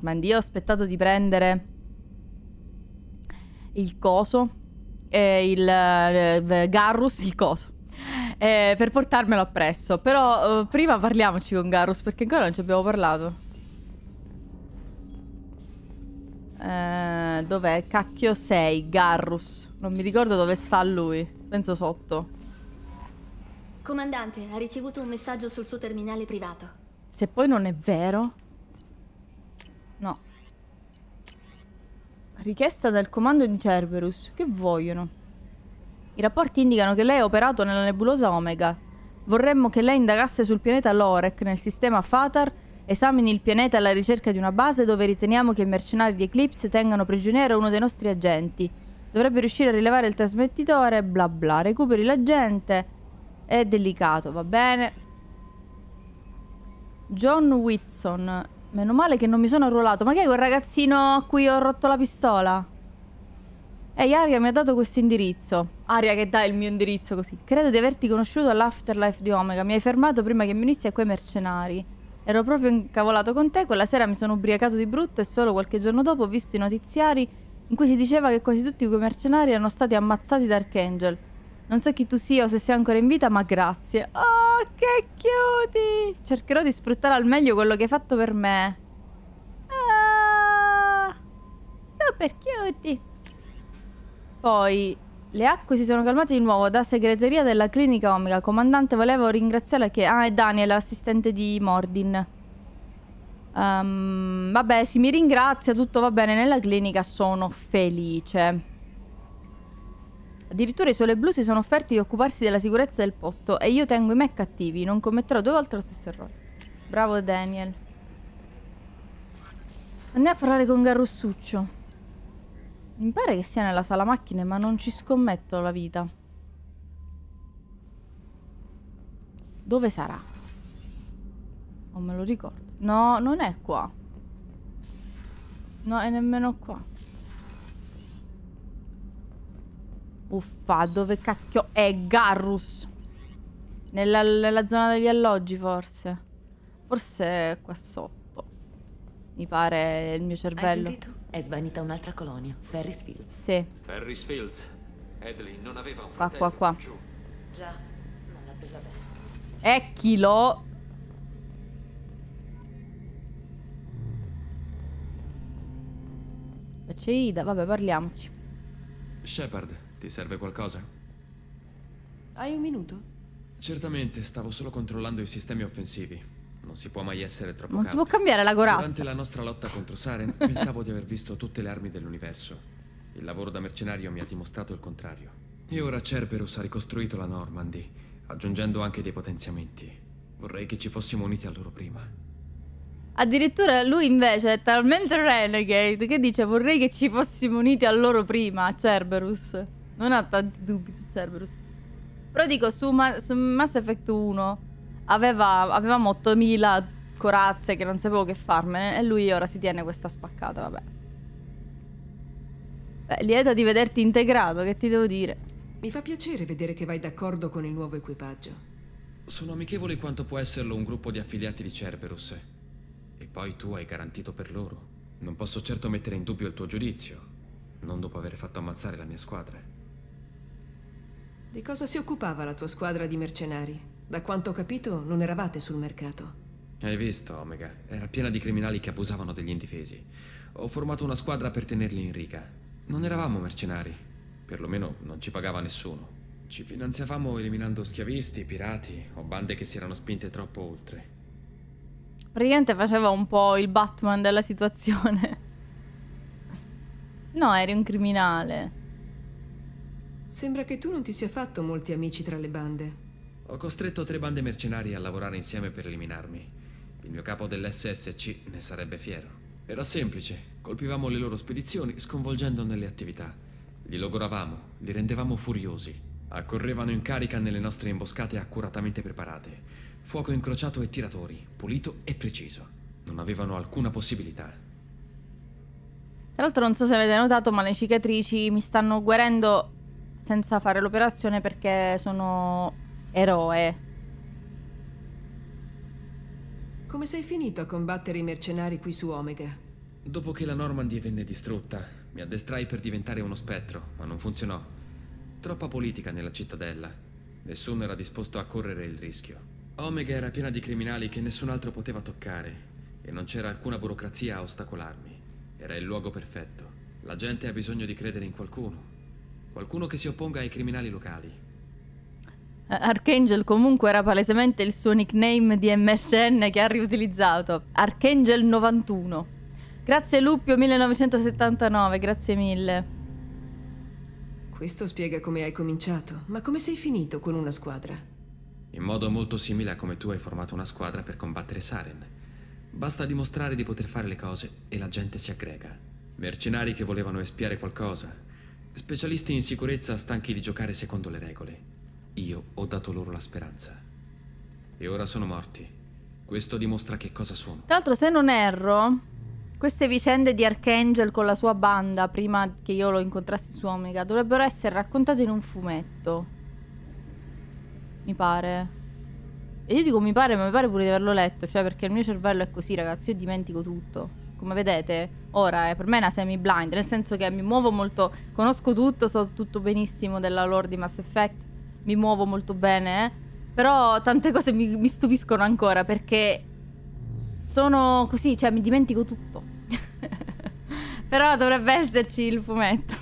Normandy. Io ho aspettato di prendere il coso, il Garrus, il coso, per portarmelo appresso. Però prima parliamoci con Garrus, perché ancora non ci abbiamo parlato. Dov'è? Cacchio sei, Garrus. Non mi ricordo dove sta lui. Penso sotto. Comandante, ha ricevuto un messaggio sul suo terminale privato. Se poi non è vero... No. Richiesta dal comando di Cerberus. Che vogliono? I rapporti indicano che lei ha operato nella nebulosa Omega. Vorremmo che lei indagasse sul pianeta Lorek nel sistema Fatar, esamini il pianeta alla ricerca di una base dove riteniamo che i mercenari di Eclipse tengano prigioniero uno dei nostri agenti. Dovrebbe riuscire a rilevare il trasmettitore, bla bla. Recuperi l'agente. È delicato, va bene. John Whitson. Meno male che non mi sono arruolato. Ma che è quel ragazzino a cui ho rotto la pistola? Ehi, Aria mi ha dato questo indirizzo. Aria che dà il mio indirizzo così. Credo di averti conosciuto all'Afterlife di Omega. Mi hai fermato prima che mi unissi a quei mercenari. Ero proprio incavolato con te. Quella sera mi sono ubriacato di brutto e solo qualche giorno dopo ho visto i notiziari in cui si diceva che quasi tutti quei mercenari erano stati ammazzati da Archangel. Non so chi tu sia o se sei ancora in vita, ma grazie. Oh, che cutie! Cercherò di sfruttare al meglio quello che hai fatto per me. Ah, super cutie! Poi, le acque si sono calmate di nuovo. Da segreteria della clinica Omega. Comandante, volevo ringraziarla che... Ah, è Daniel, l'assistente di Mordin. Vabbè, si mi ringrazia, tutto va bene nella clinica, sono felice. Addirittura i Sole Blu si sono offerti di occuparsi della sicurezza del posto e io tengo i me cattivi, non commetterò 2 volte lo stesso errore. Bravo Daniel. Andiamo a parlare con Garrussuccio. Mi pare che sia nella sala macchine, ma non ci scommetto la vita. Dove sarà? Non me lo ricordo. No, non è qua. No, è nemmeno qua. Uffa, dove cacchio è Garrus? Nella zona degli alloggi, forse. Forse è qua sotto. Mi pare il mio cervello. Hai sentito? È svanita un'altra colonia, Ferris Fields. Sì. Ferris Fields. Edley non aveva un Qua, fratello qua. giù. Già, non l'ha presa bene. Ecchilo. C'è Ida, vabbè, parliamoci. Shepard, ti serve qualcosa? Hai un minuto? Certamente, stavo solo controllando i sistemi offensivi. Non si può mai essere troppo Non si cauti. può cambiare la corazza. Durante la nostra lotta contro Saren, pensavo di aver visto tutte le armi dell'universo. Il lavoro da mercenario mi ha dimostrato il contrario. E ora Cerberus ha ricostruito la Normandy, aggiungendo anche dei potenziamenti. Vorrei che ci fossimo uniti a loro prima. Addirittura lui invece è talmente renegade che dice vorrei che ci fossimo uniti a loro prima, a Cerberus. Non ha tanti dubbi su Cerberus. Però dico, su Mass Effect 1 avevamo 8000 corazze che non sapevo che farmene e lui ora si tiene questa spaccata, vabbè. Beh, lieta di vederti integrato, che ti devo dire? Mi fa piacere vedere che vai d'accordo con il nuovo equipaggio. Sono amichevoli quanto può esserlo un gruppo di affiliati di Cerberus. E poi tu hai garantito per loro. Non posso certo mettere in dubbio il tuo giudizio, non dopo aver fatto ammazzare la mia squadra. Di cosa si occupava la tua squadra di mercenari? Da quanto ho capito, non eravate sul mercato. Hai visto, Omega? Era piena di criminali che abusavano degli indifesi. Ho formato una squadra per tenerli in riga. Non eravamo mercenari. Perlomeno non ci pagava nessuno. Ci finanziavamo eliminando schiavisti, pirati o bande che si erano spinte troppo oltre. Praticamente faceva un po' il Batman della situazione. No, eri un criminale. Sembra che tu non ti sia fatto molti amici tra le bande. Ho costretto 3 bande mercenari a lavorare insieme per eliminarmi. Il mio capo dell'SSC ne sarebbe fiero. Era semplice, colpivamo le loro spedizioni sconvolgendone le attività. Li logoravamo, li rendevamo furiosi. Accorrevano in carica nelle nostre imboscate accuratamente preparate. Fuoco incrociato e tiratori, pulito e preciso. Non avevano alcuna possibilità. Tra l'altro non so se avete notato, ma le cicatrici mi stanno guarendo senza fare l'operazione perché sono eroe. Come sei finito a combattere i mercenari qui su Omega? Dopo che la Normandy venne distrutta, mi addestrai per diventare uno spettro, ma non funzionò. Troppa politica nella cittadella. Nessuno era disposto a correre il rischio. Omega era piena di criminali che nessun altro poteva toccare e non c'era alcuna burocrazia a ostacolarmi. Era il luogo perfetto. La gente ha bisogno di credere in qualcuno. Qualcuno che si opponga ai criminali locali. Archangel comunque era palesemente il suo nickname di MSN che ha riutilizzato. Archangel 91. Grazie Luppio 1979, grazie mille. Questo spiega come hai cominciato, ma come sei finito con una squadra? In modo molto simile a come tu hai formato una squadra per combattere Saren. Basta dimostrare di poter fare le cose e la gente si aggrega. Mercenari che volevano espiare qualcosa. Specialisti in sicurezza stanchi di giocare secondo le regole. Io ho dato loro la speranza. E ora sono morti. Questo dimostra che cosa sono. Tra l'altro, se non erro, queste vicende di Archangel con la sua banda, prima che io lo incontrassi su Omega, dovrebbero essere raccontate in un fumetto. Mi pare. E io dico mi pare, ma mi pare pure di averlo letto. Cioè, perché il mio cervello è così, ragazzi. Io dimentico tutto. Come vedete, ora per me è una semi-blind. Nel senso che mi muovo molto. Conosco tutto, so tutto benissimo della lore di Mass Effect. Mi muovo molto bene, però tante cose mi stupiscono ancora, perché sono così, cioè mi dimentico tutto. Però dovrebbe esserci il fumetto.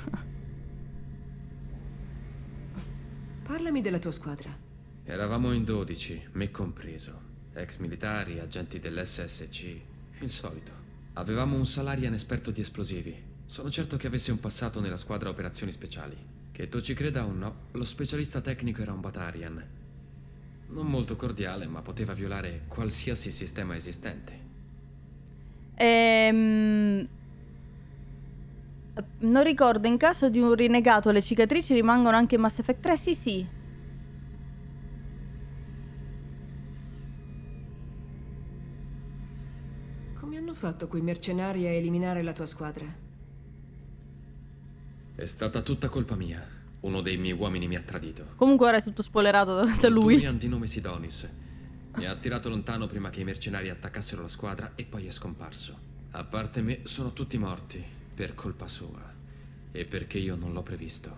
Parlami della tua squadra. Eravamo in 12, me compreso. Ex militari, agenti dell'SSC, il solito. Avevamo un Salarian esperto di esplosivi. Sono certo che avesse un passato nella squadra operazioni speciali. Che tu ci creda o no, lo specialista tecnico era un Batarian. Non molto cordiale, ma poteva violare qualsiasi sistema esistente. Non ricordo, in caso di un rinnegato le cicatrici rimangono anche in Mass Effect 3? Sì, sì. Come hanno fatto quei mercenari a eliminare la tua squadra? È stata tutta colpa mia. Uno dei miei uomini mi ha tradito. Comunque ora è tutto spoilerato da lui. Un Turian di nome Sidonis. Mi ha attirato lontano prima che i mercenari attaccassero la squadra e poi è scomparso. A parte me, sono tutti morti. Per colpa sua. E perché io non l'ho previsto.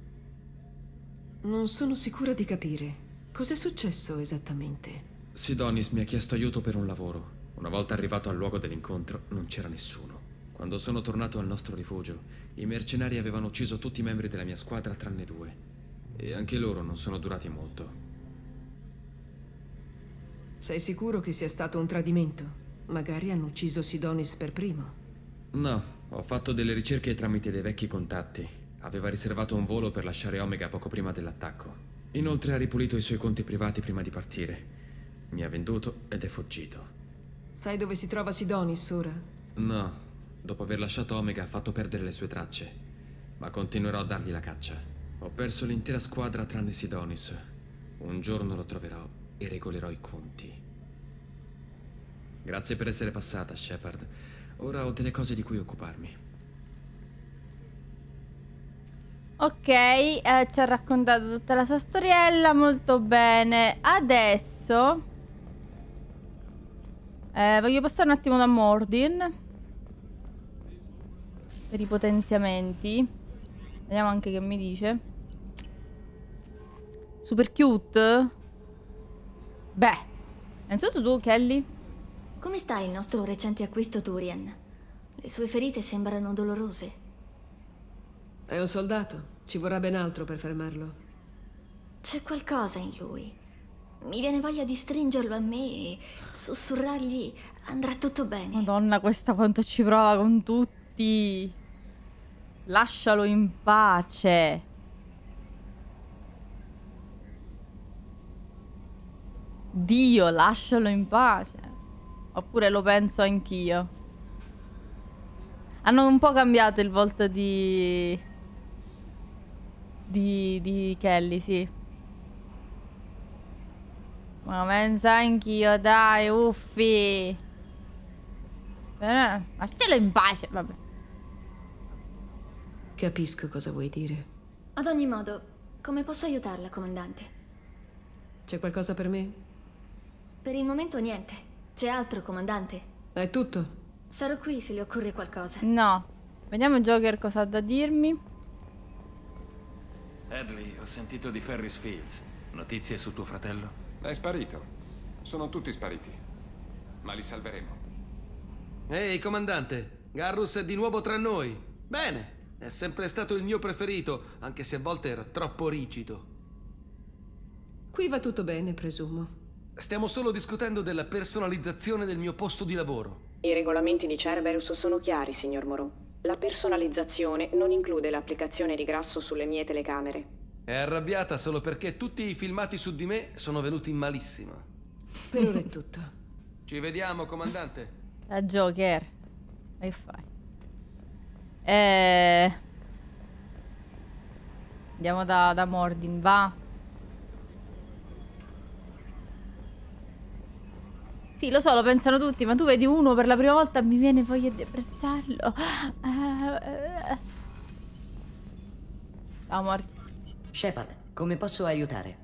Non sono sicura di capire. Cos'è successo esattamente? Sidonis mi ha chiesto aiuto per un lavoro. Una volta arrivato al luogo dell'incontro, non c'era nessuno. Quando sono tornato al nostro rifugio, i mercenari avevano ucciso tutti i membri della mia squadra tranne 2. E anche loro non sono durati molto. Sei sicuro che sia stato un tradimento? Magari hanno ucciso Sidonis per primo. No, ho fatto delle ricerche tramite dei vecchi contatti. Aveva riservato un volo per lasciare Omega poco prima dell'attacco. Inoltre ha ripulito i suoi conti privati prima di partire. Mi ha venduto ed è fuggito. Sai dove si trova Sidonis ora? No. Dopo aver lasciato Omega ha fatto perdere le sue tracce, ma continuerò a dargli la caccia. Ho perso l'intera squadra tranne Sidonis. Un giorno lo troverò e regolerò i conti. Grazie per essere passata, Shepard. Ora ho delle cose di cui occuparmi. Ok, ci ha raccontato tutta la sua storiella, molto bene. Adesso voglio passare un attimo da Mordin per i potenziamenti. Vediamo anche che mi dice. Super cute. Beh, innanzitutto tu, Kelly. Come sta il nostro recente acquisto Turian? Le sue ferite sembrano dolorose. È un soldato. Ci vorrà ben altro per fermarlo. C'è qualcosa in lui. Mi viene voglia di stringerlo a me e sussurrargli andrà tutto bene. Madonna, questa quanto ci prova con tutti. Lascialo in pace. Dio, lascialo in pace. Oppure lo penso anch'io. Hanno un po' cambiato il volto di Kelly, sì. Ma penso anch'io, dai, uffi. Lascialo in pace, vabbè. Capisco cosa vuoi dire. Ad ogni modo, come posso aiutarla, comandante? C'è qualcosa per me? Per il momento niente. C'è altro, comandante? È tutto. Sarò qui se le occorre qualcosa. No. Vediamo Joker cosa ha da dirmi. Hadley, ho sentito di Ferris Fields. Notizie su tuo fratello? È sparito. Sono tutti spariti. Ma li salveremo. Ehi, comandante. Garrus è di nuovo tra noi. Bene. È sempre stato il mio preferito, anche se a volte era troppo rigido. Qui va tutto bene, presumo. Stiamo solo discutendo della personalizzazione del mio posto di lavoro. I regolamenti di Cerberus sono chiari, signor Moreau. La personalizzazione non include l'applicazione di grasso sulle mie telecamere. È arrabbiata solo perché tutti i filmati su di me sono venuti malissimo. Per ora è tutto. Ci vediamo, comandante. La Joker. Che fai? Andiamo da Mordin, va. Sì, lo so, lo pensano tutti, ma tu vedi uno per la prima volta e mi viene voglia di abbracciarlo. Ciao, Mordin. Shepard, come posso aiutare?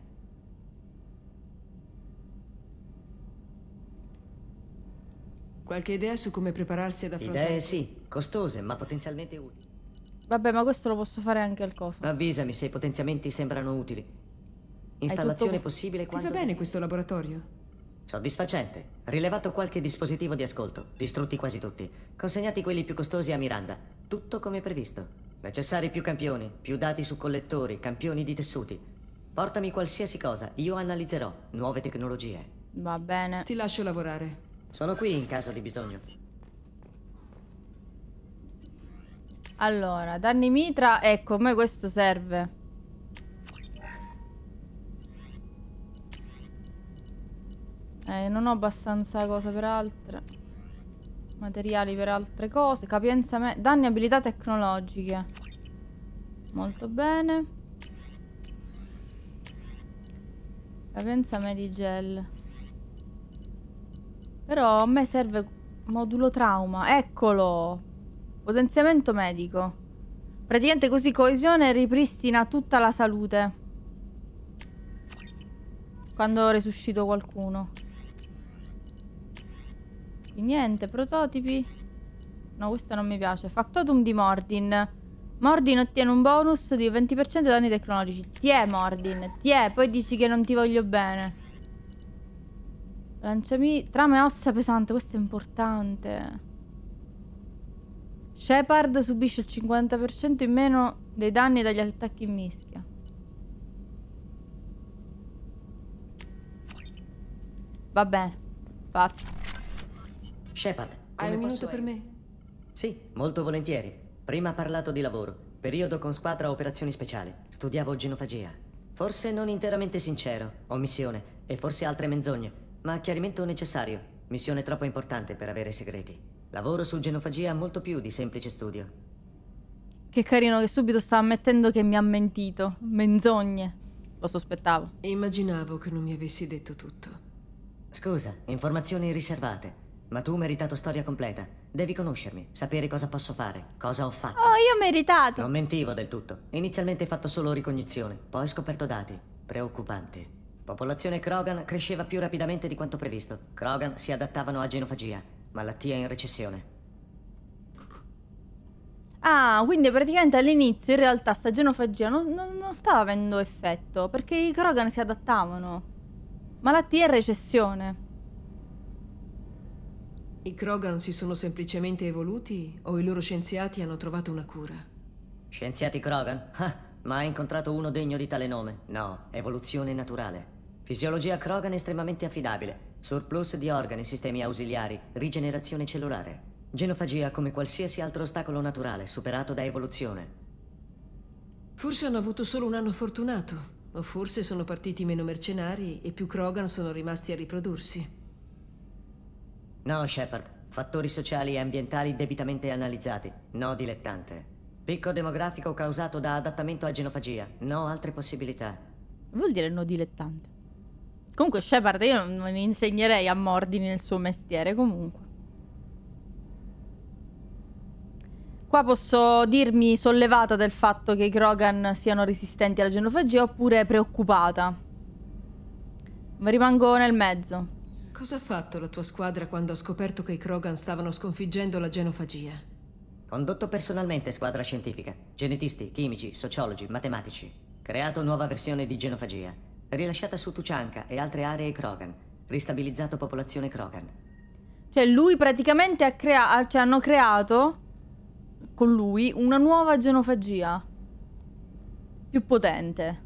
Qualche idea su come prepararsi ad affrontare? Idee sì, costose, ma potenzialmente utili. Vabbè, ma questo lo posso fare anche al coso. Avvisami se i potenziamenti sembrano utili. Installazione possibile Ti quando... va bene questo laboratorio? Soddisfacente. Rilevato qualche dispositivo di ascolto. Distrutti quasi tutti. Consegnati quelli più costosi a Miranda. Tutto come previsto. Necessari più campioni, più dati su collettori, campioni di tessuti. Portami qualsiasi cosa, io analizzerò. Nuove tecnologie. Va bene. Ti lascio lavorare. Sono qui in caso di bisogno. Allora, danni mitra. Ecco, a me questo serve. Non ho abbastanza cose per altre. Materiali per altre cose. Capienza danni e abilità tecnologiche. Molto bene. Capienza Medigel. Però a me serve modulo trauma. Eccolo. Potenziamento medico. Praticamente così coesione ripristina tutta la salute quando resuscito qualcuno. E niente, prototipi. No, questo non mi piace. Factotum di Mordin. Mordin ottiene un bonus di 20% danni tecnologici. Tiè, Mordin, tiè. Poi dici che non ti voglio bene. Lanciami. Trama e ossa pesante. Questo è importante. Shepard subisce il 50% in meno dei danni dagli attacchi in mischia. Va bene. Fatto. Shepard, hai un minuto per me? Sì, molto volentieri. Prima ha parlato di lavoro. Periodo con squadra operazioni speciali. Studiavo genofagia. Forse non interamente sincero. Omissione. E forse altre menzogne. Ma chiarimento necessario. Missione troppo importante per avere segreti. Lavoro su genofagia molto più di semplice studio. Che carino che subito sta ammettendo che mi ha mentito. Menzogne. Lo sospettavo. Immaginavo che non mi avessi detto tutto. Scusa, informazioni riservate. Ma tu hai meritato storia completa. Devi conoscermi, sapere cosa posso fare, cosa ho fatto. Oh, io ho meritato. Non mentivo del tutto. Inizialmente hai fatto solo ricognizione, poi scoperto dati. Preoccupanti. Popolazione Krogan cresceva più rapidamente di quanto previsto. Krogan si adattavano a genofagia. Malattia in recessione. Ah, quindi praticamente all'inizio in realtà sta genofagia non stava avendo effetto, perché i Krogan si adattavano. Malattia e recessione. I Krogan si sono semplicemente evoluti o i loro scienziati hanno trovato una cura? Scienziati Krogan? Ah, ma hai incontrato uno degno di tale nome? No, evoluzione naturale. Fisiologia Krogan estremamente affidabile. Surplus di organi, sistemi ausiliari, rigenerazione cellulare. Genofagia come qualsiasi altro ostacolo naturale, superato da evoluzione. Forse hanno avuto solo un anno fortunato, o forse sono partiti meno mercenari e più Krogan sono rimasti a riprodursi. No, Shepard. Fattori sociali e ambientali debitamente analizzati. No, dilettante. Picco demografico causato da adattamento a genofagia. No, altre possibilità. Vuol dire no dilettante. Comunque Shepard io non insegnerei a Mordin nel suo mestiere, comunque. Qua posso dirmi sollevata del fatto che i Krogan siano resistenti alla genofagia oppure preoccupata. Ma rimango nel mezzo. Cosa ha fatto la tua squadra quando ha scoperto che i Krogan stavano sconfiggendo la genofagia? Condotto personalmente squadra scientifica. Genetisti, chimici, sociologi, matematici. Creato nuova versione di genofagia. Rilasciata su Tuchanka e altre aree ai Krogan. Ristabilizzato popolazione Krogan. Cioè lui praticamente hanno creato con lui una nuova genofagia. Più potente.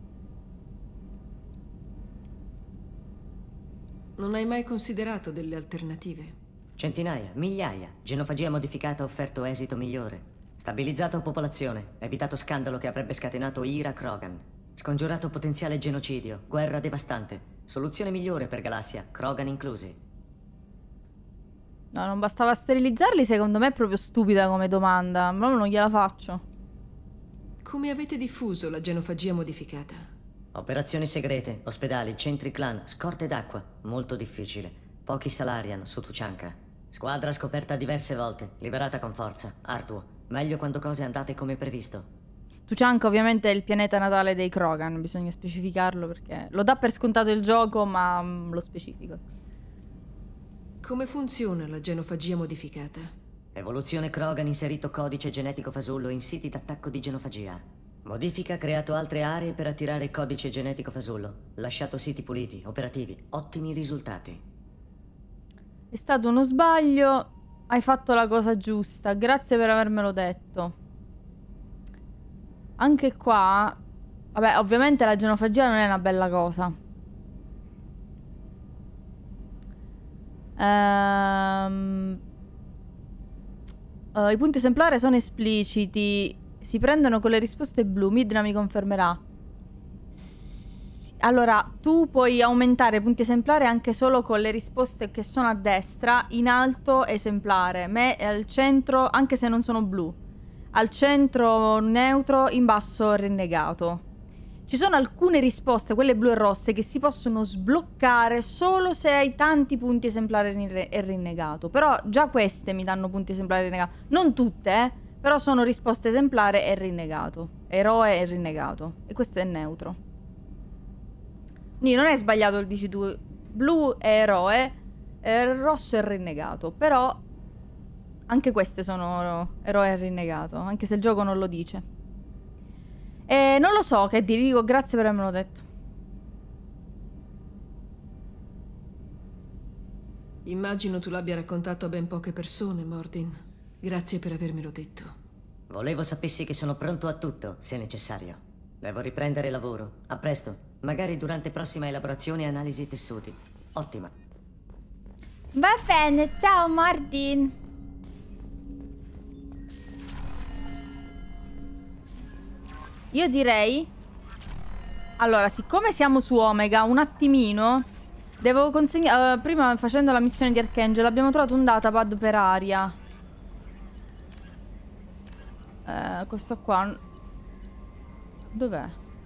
Non hai mai considerato delle alternative? Centinaia, migliaia. Genofagia modificata ha offerto esito migliore. Stabilizzato popolazione, evitato scandalo che avrebbe scatenato ira Krogan. Scongiurato potenziale genocidio, guerra devastante. Soluzione migliore per Galassia, Krogan inclusi. No, non bastava sterilizzarli, secondo me è proprio stupida come domanda. Ma non gliela faccio. Come avete diffuso la genofagia modificata? Operazioni segrete, ospedali, centri clan, scorte d'acqua. Molto difficile. Pochi Salarian su Tuchanka. Squadra scoperta diverse volte, liberata con forza. Arduo. Meglio quando cose andate come previsto. Tuchanka ovviamente è il pianeta natale dei Krogan, bisogna specificarlo perché lo dà per scontato il gioco, ma lo specifico. Come funziona la genofagia modificata? Evoluzione Krogan inserito codice genetico fasullo in siti d'attacco di genofagia. Modifica creato altre aree per attirare codice genetico fasullo. Lasciato siti puliti, operativi, ottimi risultati. È stato uno sbaglio, hai fatto la cosa giusta, grazie per avermelo detto. Anche qua, vabbè, ovviamente la genofagia non è una bella cosa. I punti esemplare sono espliciti. Si prendono con le risposte blu. Midna mi confermerà. Allora, tu puoi aumentare i punti esemplare anche solo con le risposte che sono a destra. In alto esemplare. Me al centro, anche se non sono blu. Al centro neutro, in basso rinnegato. Ci sono alcune risposte, quelle blu e rosse, che si possono sbloccare solo se hai tanti punti esemplare e rinnegato. Però già queste mi danno punti esemplare e rinnegato. Non tutte, però sono risposte esemplare e rinnegato. Eroe e rinnegato. E questo è neutro. Quindi non è sbagliato il dici tu. Blu è eroe, rosso è rinnegato. Però anche queste sono eroe e rinnegato, anche se il gioco non lo dice. E non lo so che dire, dico grazie per avermelo detto. Immagino tu l'abbia raccontato a ben poche persone, Mordin. Grazie per avermelo detto. Volevo sapessi che sono pronto a tutto, se necessario. Devo riprendere lavoro. A presto. Magari durante prossima elaborazione e analisi tessuti. Ottima. Va bene, ciao Mordin. Io direi... Allora, siccome siamo su Omega, un attimino... Devo consegnare... prima, facendo la missione di Archangel, abbiamo trovato un datapad per Aria. Questo qua... Dov'è?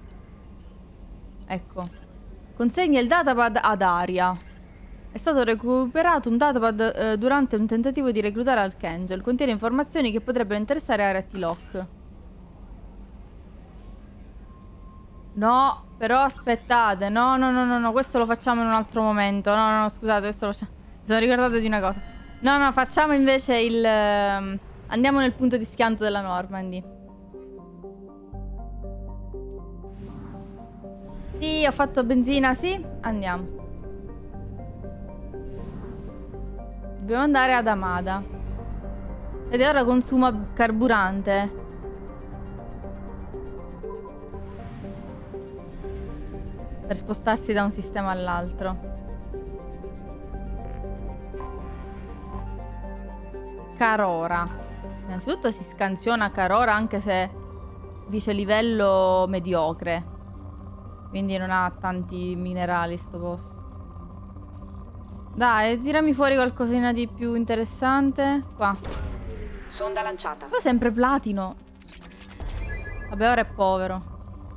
Ecco. Consegna il datapad ad Aria. È stato recuperato un datapad durante un tentativo di reclutare Archangel. Contiene informazioni che potrebbero interessare Aria T-Lock. No, però aspettate. No, questo lo facciamo in un altro momento. No, scusate, questo lo facciamo. Mi sono ricordato di una cosa. No, facciamo invece il... andiamo nel punto di schianto della Normandy. Sì, ho fatto benzina, sì. Andiamo. Dobbiamo andare ad Amada. Ed ora consuma carburante. Per spostarsi da un sistema all'altro. Carora. Innanzitutto si scansiona Carora, anche se dice livello mediocre. Quindi non ha tanti minerali sto posto. Dai, tirami fuori qualcosina di più interessante. Qua. Sonda lanciata. Poi sempre platino. Vabbè, ora è povero.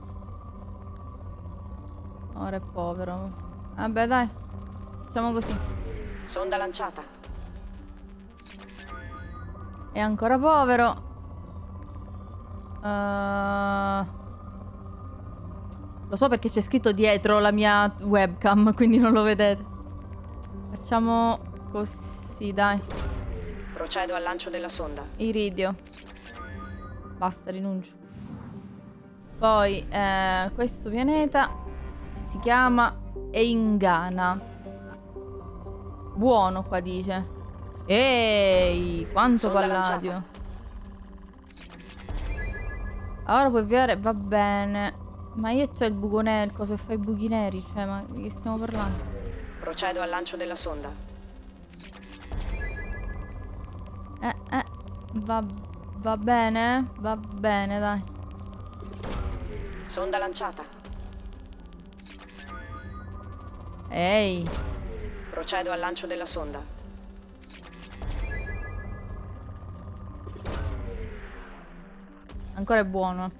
Ora è povero. Vabbè, dai. Facciamo così. Sonda lanciata. È ancora povero. Lo so perché c'è scritto dietro la mia webcam, quindi non lo vedete. Facciamo così, dai. Procedo al lancio della sonda. Iridio. Basta, rinuncio. Poi, questo pianeta si chiama Eingana. Buono, qua dice. Ehi, quanto Sonda palladio. lanciata. Ora puoi avviare, va bene. Ma io c'ho il buco nero, il coso che fa i buchi neri. Cioè, ma di che stiamo parlando? Procedo al lancio della sonda. Va bene? Va bene, dai. Sonda lanciata. Ehi. Procedo al lancio della sonda. Ancora è buono.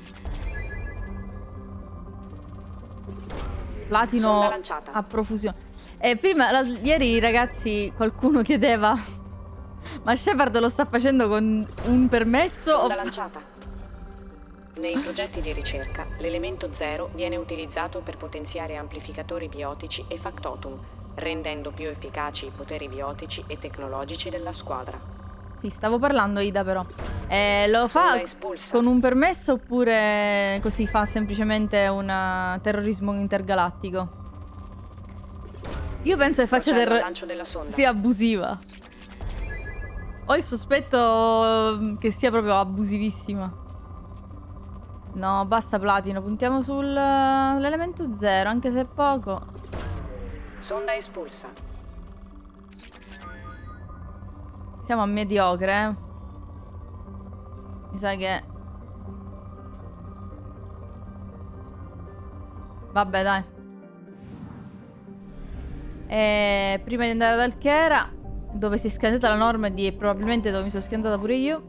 Platino Sonda lanciata. a profusione. Ieri ragazzi qualcuno chiedeva ma Shepard lo sta facendo con un permesso? Sonda lanciata. Nei progetti di ricerca, l'elemento 0 viene utilizzato per potenziare amplificatori biotici e factotum, rendendo più efficaci i poteri biotici e tecnologici della squadra. Sì, stavo parlando Ida però. Lo fa Sonda espulsa. con un permesso oppure così fa semplicemente un terrorismo intergalattico? Io penso che faccia Procedo al lancio della sonda. sia abusiva. Ho il sospetto che sia proprio abusivissima. No, basta Platino, puntiamo sull'elemento 0, anche se è poco. Sonda espulsa. Siamo a mediocre, eh. Mi sa che... Vabbè, dai. E prima di andare ad Alchera, dove si è scandita la norma e probabilmente dove mi sono scandata pure io.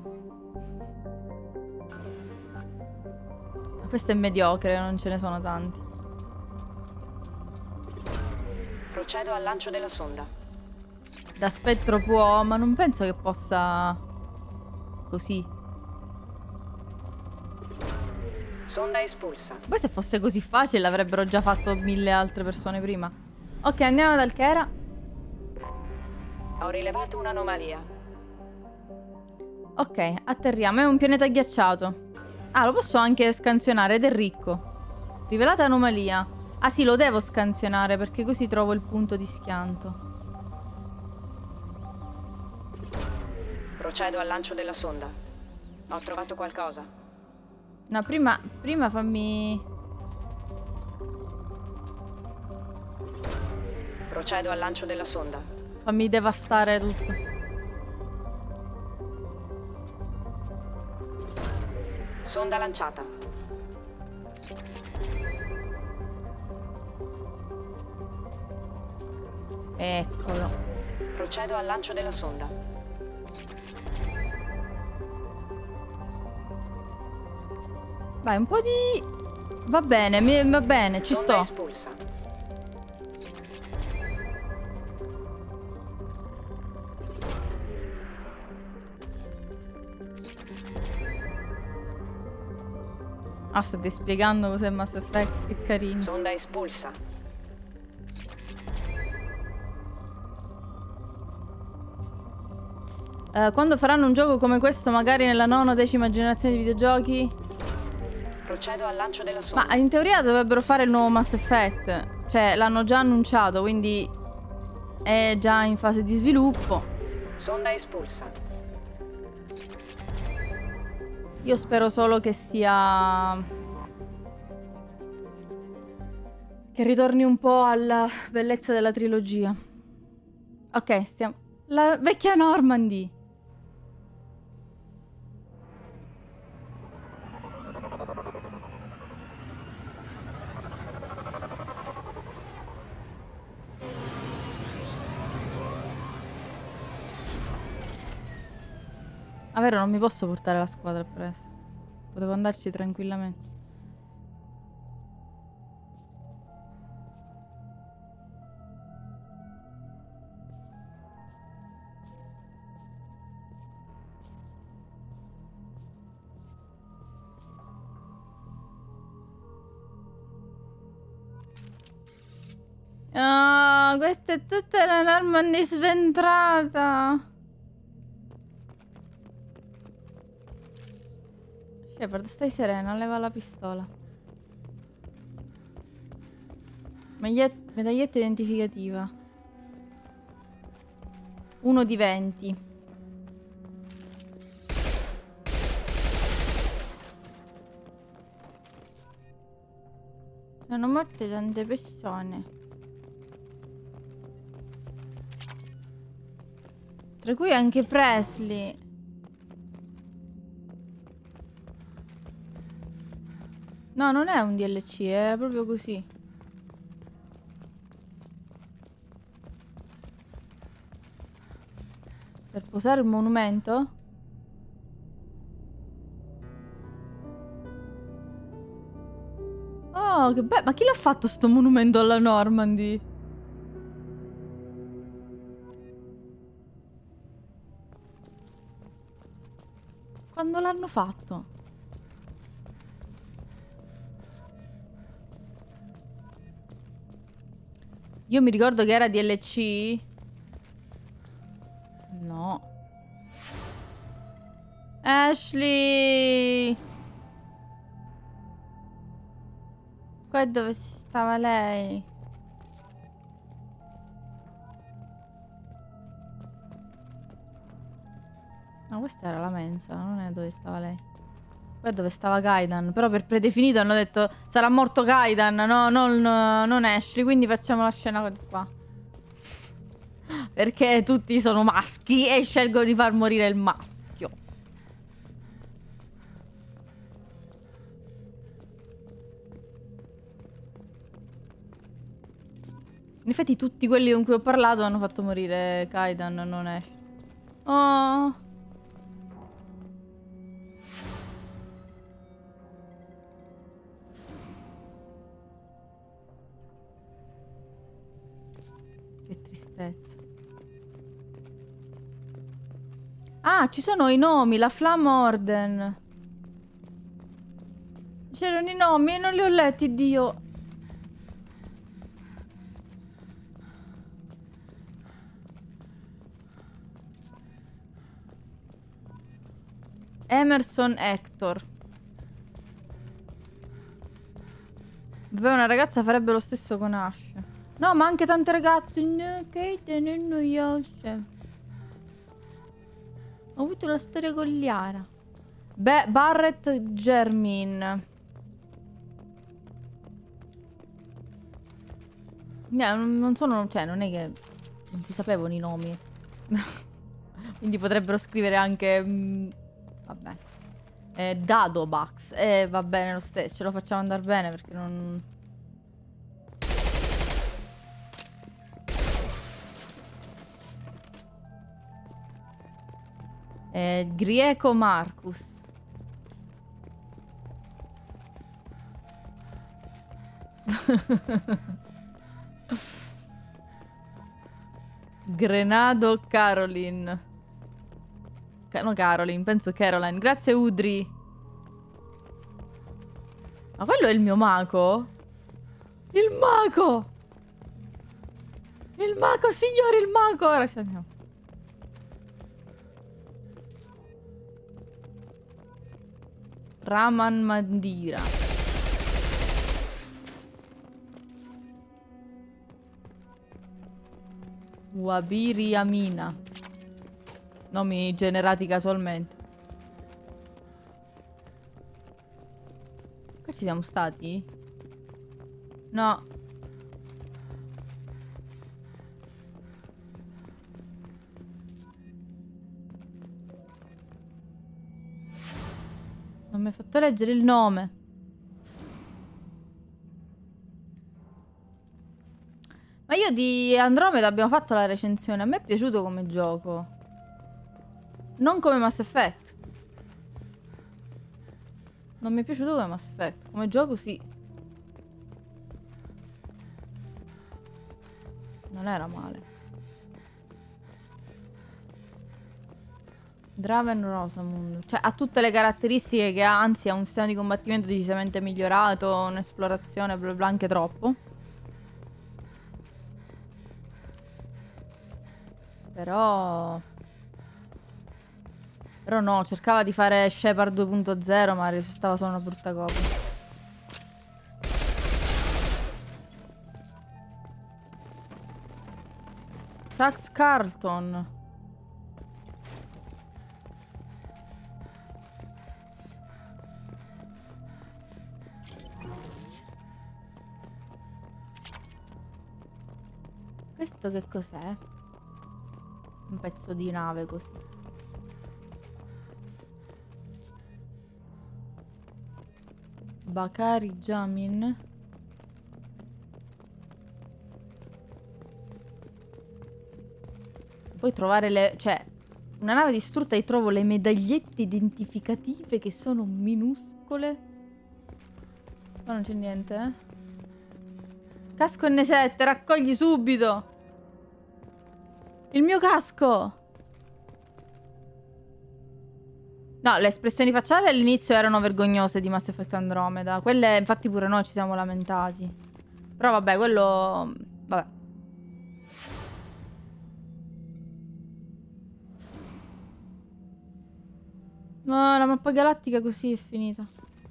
Questo è mediocre, non ce ne sono tanti. Procedo al lancio della sonda. Da spettro può, ma non penso che possa... Così. Sonda espulsa. Poi se fosse così facile l'avrebbero già fatto 1000 altre persone prima. Ok, andiamo ad Alchera. Ho rilevato un'anomalia. Ok, atterriamo. È un pianeta ghiacciato. Ah, lo posso anche scansionare ed è ricco. Rivelata anomalia. Ah sì, lo devo scansionare perché così trovo il punto di schianto. Procedo al lancio della sonda. Ho trovato qualcosa. No, prima fammi... Procedo al lancio della sonda. Fammi devastare tutto. Sonda lanciata. Eccolo. Procedo al lancio della sonda. Vai, un po' di... Va bene, va bene, ci Sonda sto. espulsa. Ah, state spiegando cos'è Mass Effect, che carino. Sonda espulsa. Quando faranno un gioco come questo, magari nella 9ª o 10ª generazione di videogiochi... Procedo al lancio della sonda. Ma in teoria dovrebbero fare il nuovo Mass Effect. Cioè, l'hanno già annunciato, quindi è già in fase di sviluppo. Sonda espulsa. Io spero solo che sia... che ritorni un po' alla bellezza della trilogia. Ok, stiamo... La vecchia Normandy. Ah, vero, non mi posso portare la squadra appresso. Potevo andarci tranquillamente. No, questa è tutta la Normandy sventrata. Shepard, stai serena, leva la pistola. Medaglietta identificativa. 1 di 20. Sono morte tante persone. Tra cui anche Presley. No, non è un DLC, è proprio così. Per posare il monumento? Oh, che bello! Ma chi l'ha fatto sto monumento alla Normandy? Quando l'hanno fatto? Io mi ricordo che era DLC. No. Ashley! Qua è dove stava lei. No, questa era la mensa, non è dove stava lei. Qua è dove stava Kaidan. Però per predefinito hanno detto sarà morto Kaidan, no, non Ashley. Quindi facciamo la scena qua. Perché tutti sono maschi e scelgono di far morire il maschio. In effetti tutti quelli con cui ho parlato hanno fatto morire Kaidan, non Ashley. Oh. Che tristezza. Ah, ci sono i nomi, la Flamorden. C'erano i nomi e non li ho letti, Dio. Emerson Hector. Beh, una ragazza farebbe lo stesso con Ash. No, ma anche tante ragazze. No, Kate è noiosa. Ho avuto una storia con Liara. Beh, Barrett Germin. Non sono... Cioè, non è che... Non si sapevano i nomi. Quindi potrebbero scrivere anche... vabbè. Dadobax. Va bene lo stesso. Ce lo facciamo andare bene perché non... Grieco Marcus. Grenado Caroline. No, Caroline, penso Caroline. Grazie Udri. Ma quello è il mio mago? Il mago! Il mago, signori, il mago! Ora ci andiamo. Raman Mandira. Wabiri Amina. Nomi generati casualmente. Qua ci siamo stati? No. Non mi hai fatto leggere il nome. Ma io di Andromeda abbiamo fatto la recensione. A me è piaciuto come gioco. Non come Mass Effect. Non mi è piaciuto come Mass Effect. Come gioco sì. Non era male. Draven Rosamund. Cioè ha tutte le caratteristiche che ha. Anzi ha un sistema di combattimento decisamente migliorato. Un'esplorazione bla bla, anche troppo. Però no, cercava di fare Shepard 2.0, ma risultava solo una brutta copia. Tax Carlton. Questo che cos'è? Un pezzo di nave così. Bakari Jamin. Puoi trovare le... cioè, una nave distrutta e trovo le medagliette identificative che sono minuscole. Ma non c'è niente, eh? Casco N7, raccogli subito! Il mio casco! No, le espressioni facciali all'inizio erano vergognose di Mass Effect Andromeda. Quelle, infatti, pure noi ci siamo lamentati. Però vabbè, quello... vabbè. No, la mappa galattica così è finita.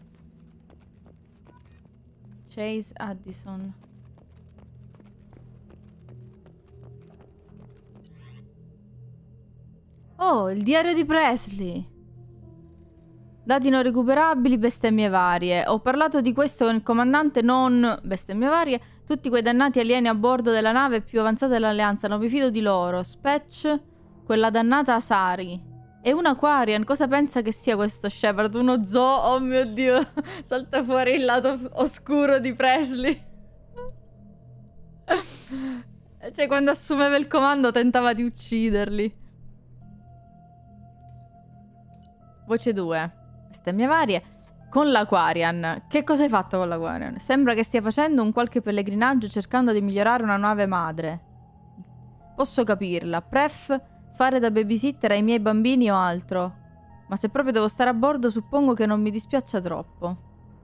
Chase Addison. Oh, il diario di Presley. Dati non recuperabili, bestemmie varie. Ho parlato di questo con il comandante, non bestemmie varie. Tutti quei dannati alieni a bordo della nave più avanzata dell'Alleanza, non mi fido di loro. Spetch, quella dannata Asari. E un Aquarian, cosa pensa che sia questo Shepard? Uno zoo? Oh mio Dio, salta fuori il lato oscuro di Presley. Cioè, quando assumeva il comando tentava di ucciderli. Voce 2. Bestemmie varie. Con l'Aquarian. Che cosa hai fatto con l'Aquarian? Sembra che stia facendo un qualche pellegrinaggio cercando di migliorare una nave madre. Posso capirla. Pref, fare da babysitter ai miei bambini o altro. Ma se proprio devo stare a bordo, suppongo che non mi dispiaccia troppo.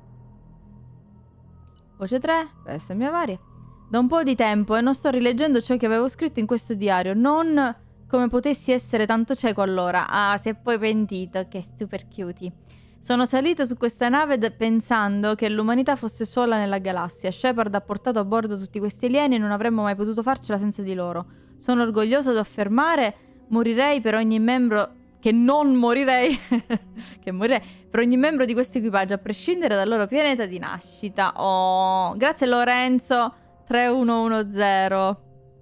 Voce 3. Bestemmie varie. Da un po' di tempo e non sto rileggendo ciò che avevo scritto in questo diario. Non come potessi essere tanto cieco allora. Ah, si è poi pentito. Che super cutie. Sono salito su questa nave pensando che l'umanità fosse sola nella galassia. Shepard ha portato a bordo tutti questi alieni e non avremmo mai potuto farcela senza di loro. Sono orgoglioso di affermare, morirei per ogni membro... che non morirei... che morirei per ogni membro di questo equipaggio, a prescindere dal loro pianeta di nascita. Oh, grazie Lorenzo 3110.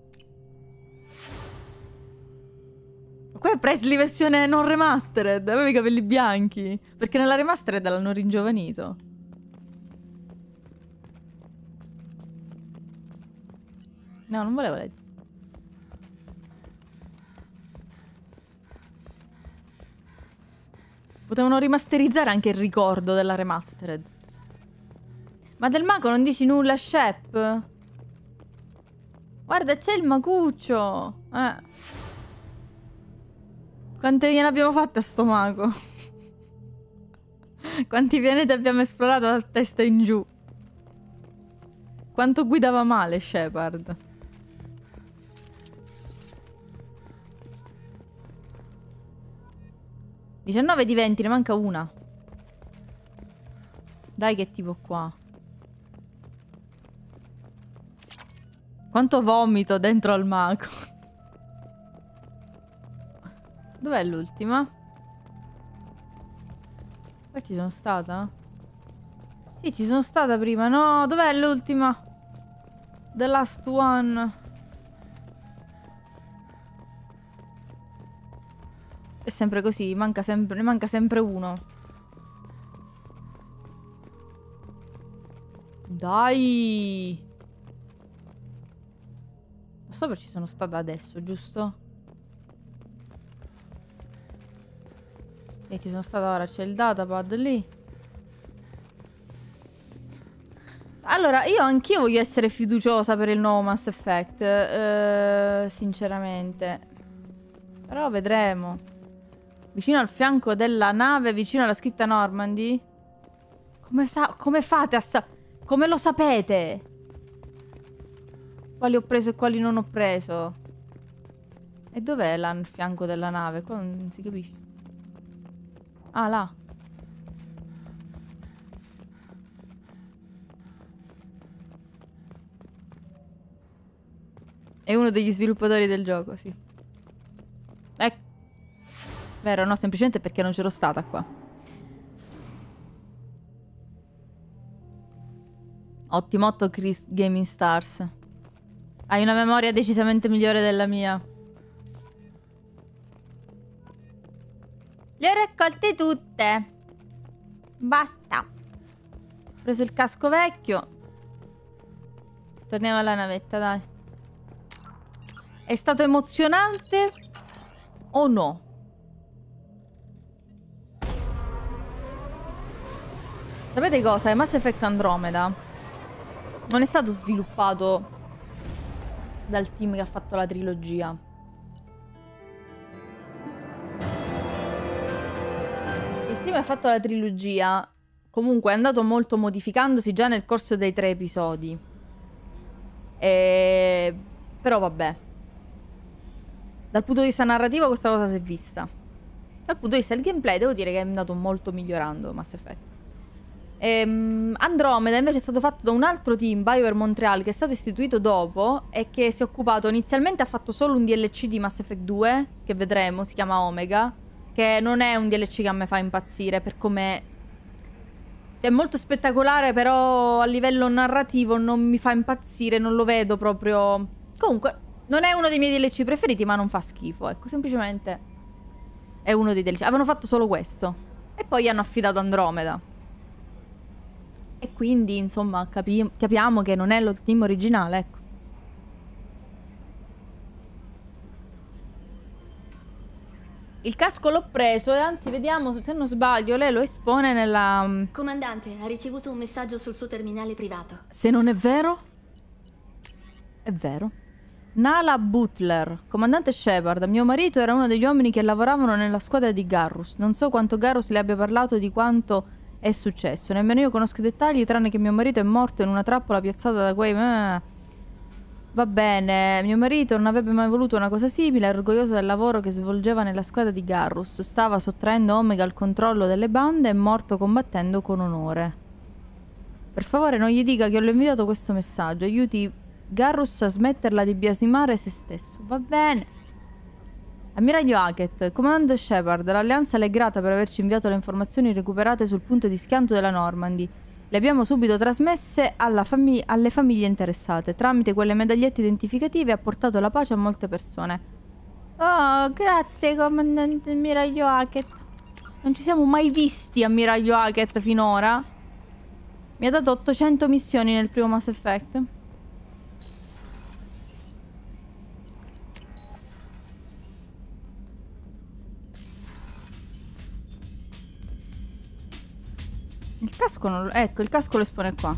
Qua è Presley versione non remastered. Aveva i capelli bianchi. Perché nella remastered l'hanno ringiovanito. No, non volevo leggere. Potevano rimasterizzare anche il ricordo della remastered. Ma del mago non dici nulla, Shep? Guarda, c'è il macuccio. Quante gliene abbiamo fatte a sto mago? Quanti pianeti abbiamo esplorato dal testa in giù? Quanto guidava male Shepard? (19 di 20, ne manca una. Dai che tipo qua. Quanto vomito dentro al mago. Dov'è l'ultima? Qua ci sono stata? Sì, ci sono stata prima. No, dov'è l'ultima? The last one. È sempre così, manca sempre, ne manca sempre uno. Dai! Non so perché ci sono stata adesso, giusto? E ci sono stata ora, c'è il datapad lì. Allora, anch'io voglio essere fiduciosa per il nuovo Mass Effect, sinceramente. Però vedremo. Vicino al fianco della nave, vicino alla scritta Normandy. Come fate a come lo sapete? Quali ho preso e quali non ho preso? E dov'è il fianco della nave? Qua non si capisce. Ah, là. È uno degli sviluppatori del gioco, sì. Ecco. Vero, no, semplicemente perché non c'ero stata qua. Ottimo, Chris Gaming Stars. Hai una memoria decisamente migliore della mia. Le ho raccolte tutte. Basta. Ho preso il casco vecchio. Torniamo alla navetta, dai. È stato emozionante o no? Sapete cosa? Mass Effect Andromeda non è stato sviluppato dal team che ha fatto la trilogia. Il team che ha fatto la trilogia comunque è andato molto modificandosi già nel corso dei 3 episodi. Però vabbè. Dal punto di vista narrativo questa cosa si è vista. Dal punto di vista del gameplay devo dire che è andato molto migliorando Mass Effect. Andromeda invece è stato fatto da un altro team, BioWare Montreal, che è stato istituito dopo e che si è occupato, inizialmente ha fatto solo un DLC di Mass Effect 2, che vedremo, si chiama Omega, che non è un DLC che a me fa impazzire per come è molto spettacolare, però a livello narrativo non mi fa impazzire, non lo vedo proprio. Comunque non è uno dei miei DLC preferiti, ma non fa schifo, ecco, semplicemente è uno dei DLC. Avevano fatto solo questo e poi hanno affidato Andromeda. E quindi, insomma, capiamo che non è lo team originale, ecco. Il casco l'ho preso e anzi, vediamo, se non sbaglio, lei lo espone nella... Comandante, ha ricevuto un messaggio sul suo terminale privato. Se non è vero? È vero. Nala Butler, comandante Shepard, mio marito era uno degli uomini che lavoravano nella squadra di Garrus. Non so quanto Garrus le abbia parlato di quanto è successo. Nemmeno io conosco i dettagli, tranne che mio marito è morto in una trappola piazzata da quei... Va bene, mio marito non avrebbe mai voluto una cosa simile, è orgoglioso del lavoro che svolgeva nella squadra di Garrus. Stava sottraendo Omega al controllo delle bande e è morto combattendo con onore. Per favore non gli dica che ho inviato questo messaggio. Aiuti Garrus a smetterla di biasimare se stesso. Va bene. Ammiraglio Hackett, comandante Shepard, l'Alleanza le è grata per averci inviato le informazioni recuperate sul punto di schianto della Normandy. Le abbiamo subito trasmesse alle famiglie interessate. Tramite quelle medagliette identificative ha portato la pace a molte persone. Oh, grazie, comandante Ammiraglio Hackett. Non ci siamo mai visti, Ammiraglio Hackett, finora. Mi ha dato 800 missioni nel primo Mass Effect. Il casco non lo... Ecco, il casco lo espone qua.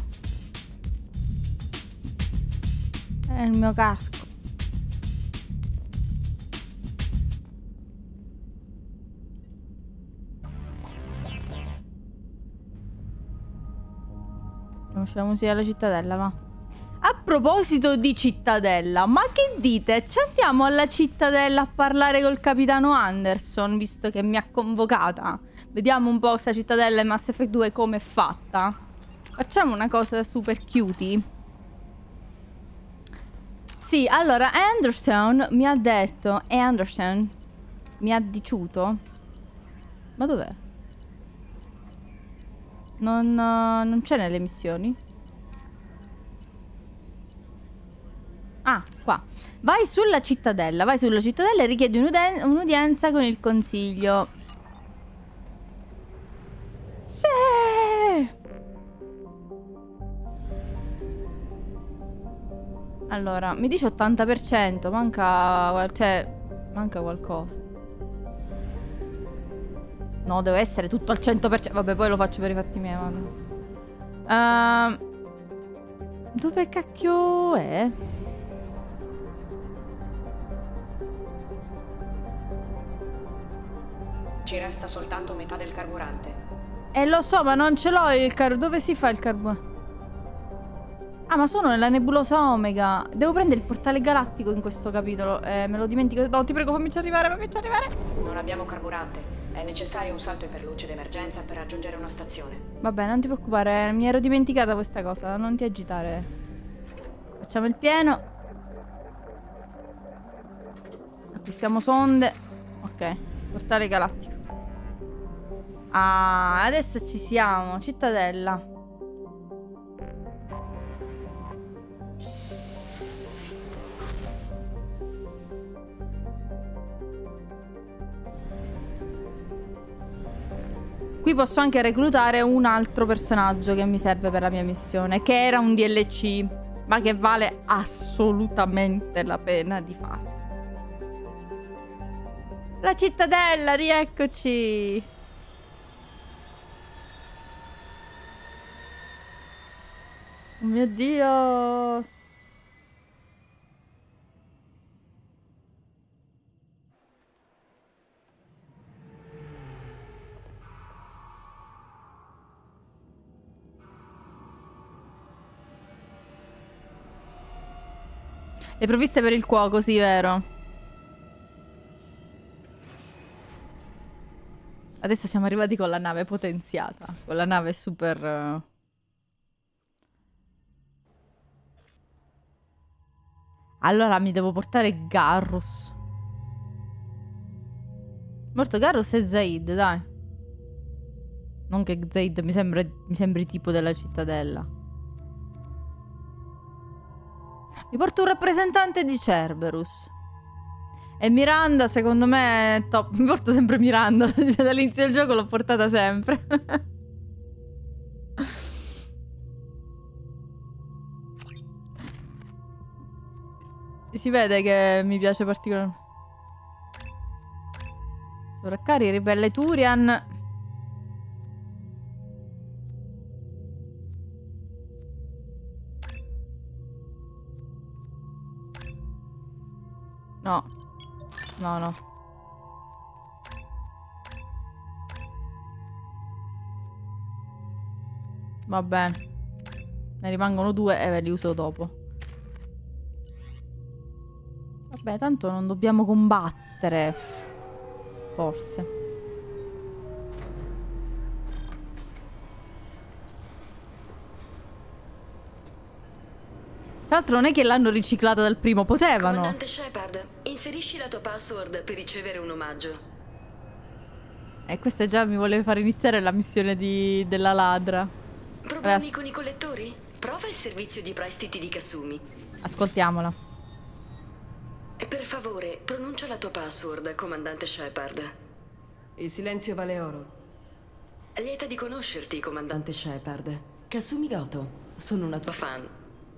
È il mio casco. Facciamo la musica della cittadella, va. A proposito di cittadella, ma che dite? Ci andiamo alla cittadella a parlare col capitano Anderson, visto che mi ha convocata. Vediamo un po' questa cittadella in Mass Effect 2 come è fatta. Facciamo una cosa super cutie. Sì, allora Anderson mi ha detto... Anderson mi ha diciuto... Ma dov'è? Non c'è nelle missioni? Ah, qua. Vai sulla cittadella e richiedi un'udienza con il consiglio. Sì! Allora, mi dice 80%, manca qualcosa. No, deve essere tutto al 100%. Vabbè, poi lo faccio per i fatti miei, vabbè. Dove cacchio è? Ci resta soltanto metà del carburante. Lo so, ma non ce l'ho il carburante. Dove si fa il carburante? Ah, ma sono nella nebulosa Omega. Devo prendere il portale galattico in questo capitolo. Me lo dimentico. No, ti prego, fammici arrivare, fammici arrivare. Non abbiamo carburante. È necessario un salto iperluce d'emergenza per raggiungere una stazione. Vabbè, non ti preoccupare, mi ero dimenticata questa cosa. Non ti agitare. Facciamo il pieno. Acquistiamo sonde. Ok, portale galattico. Ah, adesso ci siamo. Cittadella. Qui posso anche reclutare un altro personaggio che mi serve per la mia missione, che era un DLC, ma che vale assolutamente la pena di fare. La cittadella, rieccoci! Oh mio Dio! Le provviste per il cuoco, sì, vero. Adesso siamo arrivati con la nave potenziata. Con la nave super... Allora mi devo portare Garrus. Morto Garrus e Zaid, dai. Non che Zaid mi sembri tipo della cittadella. Mi porto un rappresentante di Cerberus. E Miranda, secondo me, è top. Mi porto sempre Miranda. Cioè, dall'inizio del gioco l'ho portata sempre. Si vede che mi piace particolarmente. Sovraccari, ribelle Turian. No. No, no. Vabbè. Ne rimangono 2 e ve li uso dopo. Vabbè, tanto non dobbiamo combattere. Forse. Tra l'altro non è che l'hanno riciclata dal primo, potevano. Comandante Shepard, inserisci la tua password per ricevere un omaggio. E questa già mi voleva far iniziare la missione della ladra. Problemi con i collettori? Prova il servizio di prestiti di Kasumi. Ascoltiamola. E per favore, pronuncia la tua password, comandante Shepard. Il silenzio vale oro. Lieta di conoscerti, comandante Shepard. Kasumi Goto, sono una tua Fan.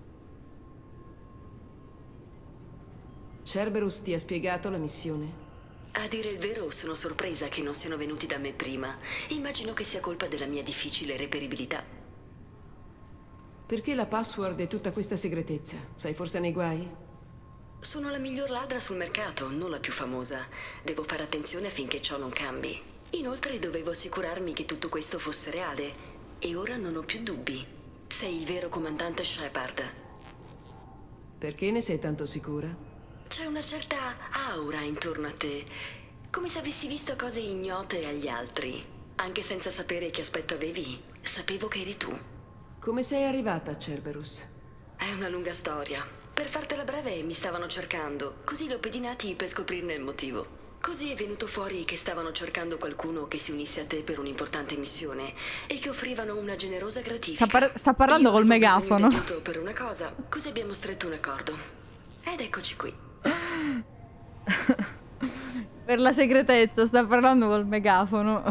Cerberus ti ha spiegato la missione? A dire il vero, sono sorpresa che non siano venuti da me prima. Immagino che sia colpa della mia difficile reperibilità. Perché la password è tutta questa segretezza? Sei forse nei guai? Sono la miglior ladra sul mercato, non la più famosa. Devo fare attenzione affinché ciò non cambi. Inoltre dovevo assicurarmi che tutto questo fosse reale. E ora non ho più dubbi. Sei il vero comandante Shepard. Perché ne sei tanto sicura? C'è una certa aura intorno a te, come se avessi visto cose ignote agli altri. Anche senza sapere che aspetto avevi, sapevo che eri tu. Come sei arrivata a Cerberus? È una lunga storia. Per fartela breve, mi stavano cercando, così li ho pedinati per scoprirne il motivo. Così è venuto fuori che stavano cercando qualcuno che si unisse a te per un'importante missione e che offrivano una generosa gratifica. Sta parlando col megafono. Io avevo per una cosa, così abbiamo stretto un accordo. Ed eccoci qui. Per la segretezza, sta parlando col megafono.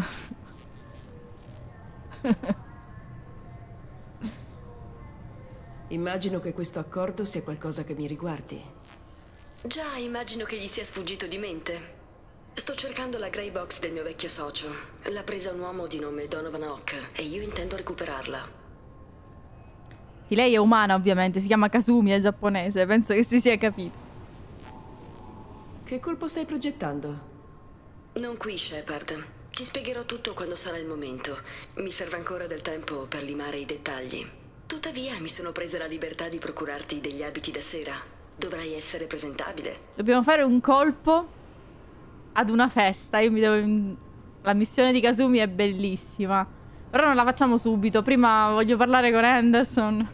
Immagino che questo accordo sia qualcosa che mi riguardi. Già, immagino che gli sia sfuggito di mente. Sto cercando la grey box del mio vecchio socio. L'ha presa un uomo di nome Donovan Hawk e io intendo recuperarla. Sì, lei è umana ovviamente, si chiama Kasumi, è giapponese, penso che si sia capito. Che colpo stai progettando? Non qui, Shepard. Ti spiegherò tutto quando sarà il momento. Mi serve ancora del tempo per limare i dettagli. Tuttavia mi sono presa la libertà di procurarti degli abiti da sera. Dovrai essere presentabile. Dobbiamo fare un colpo ad una festa. La missione di Kasumi è bellissima. Però non la facciamo subito. Prima voglio parlare con Anderson.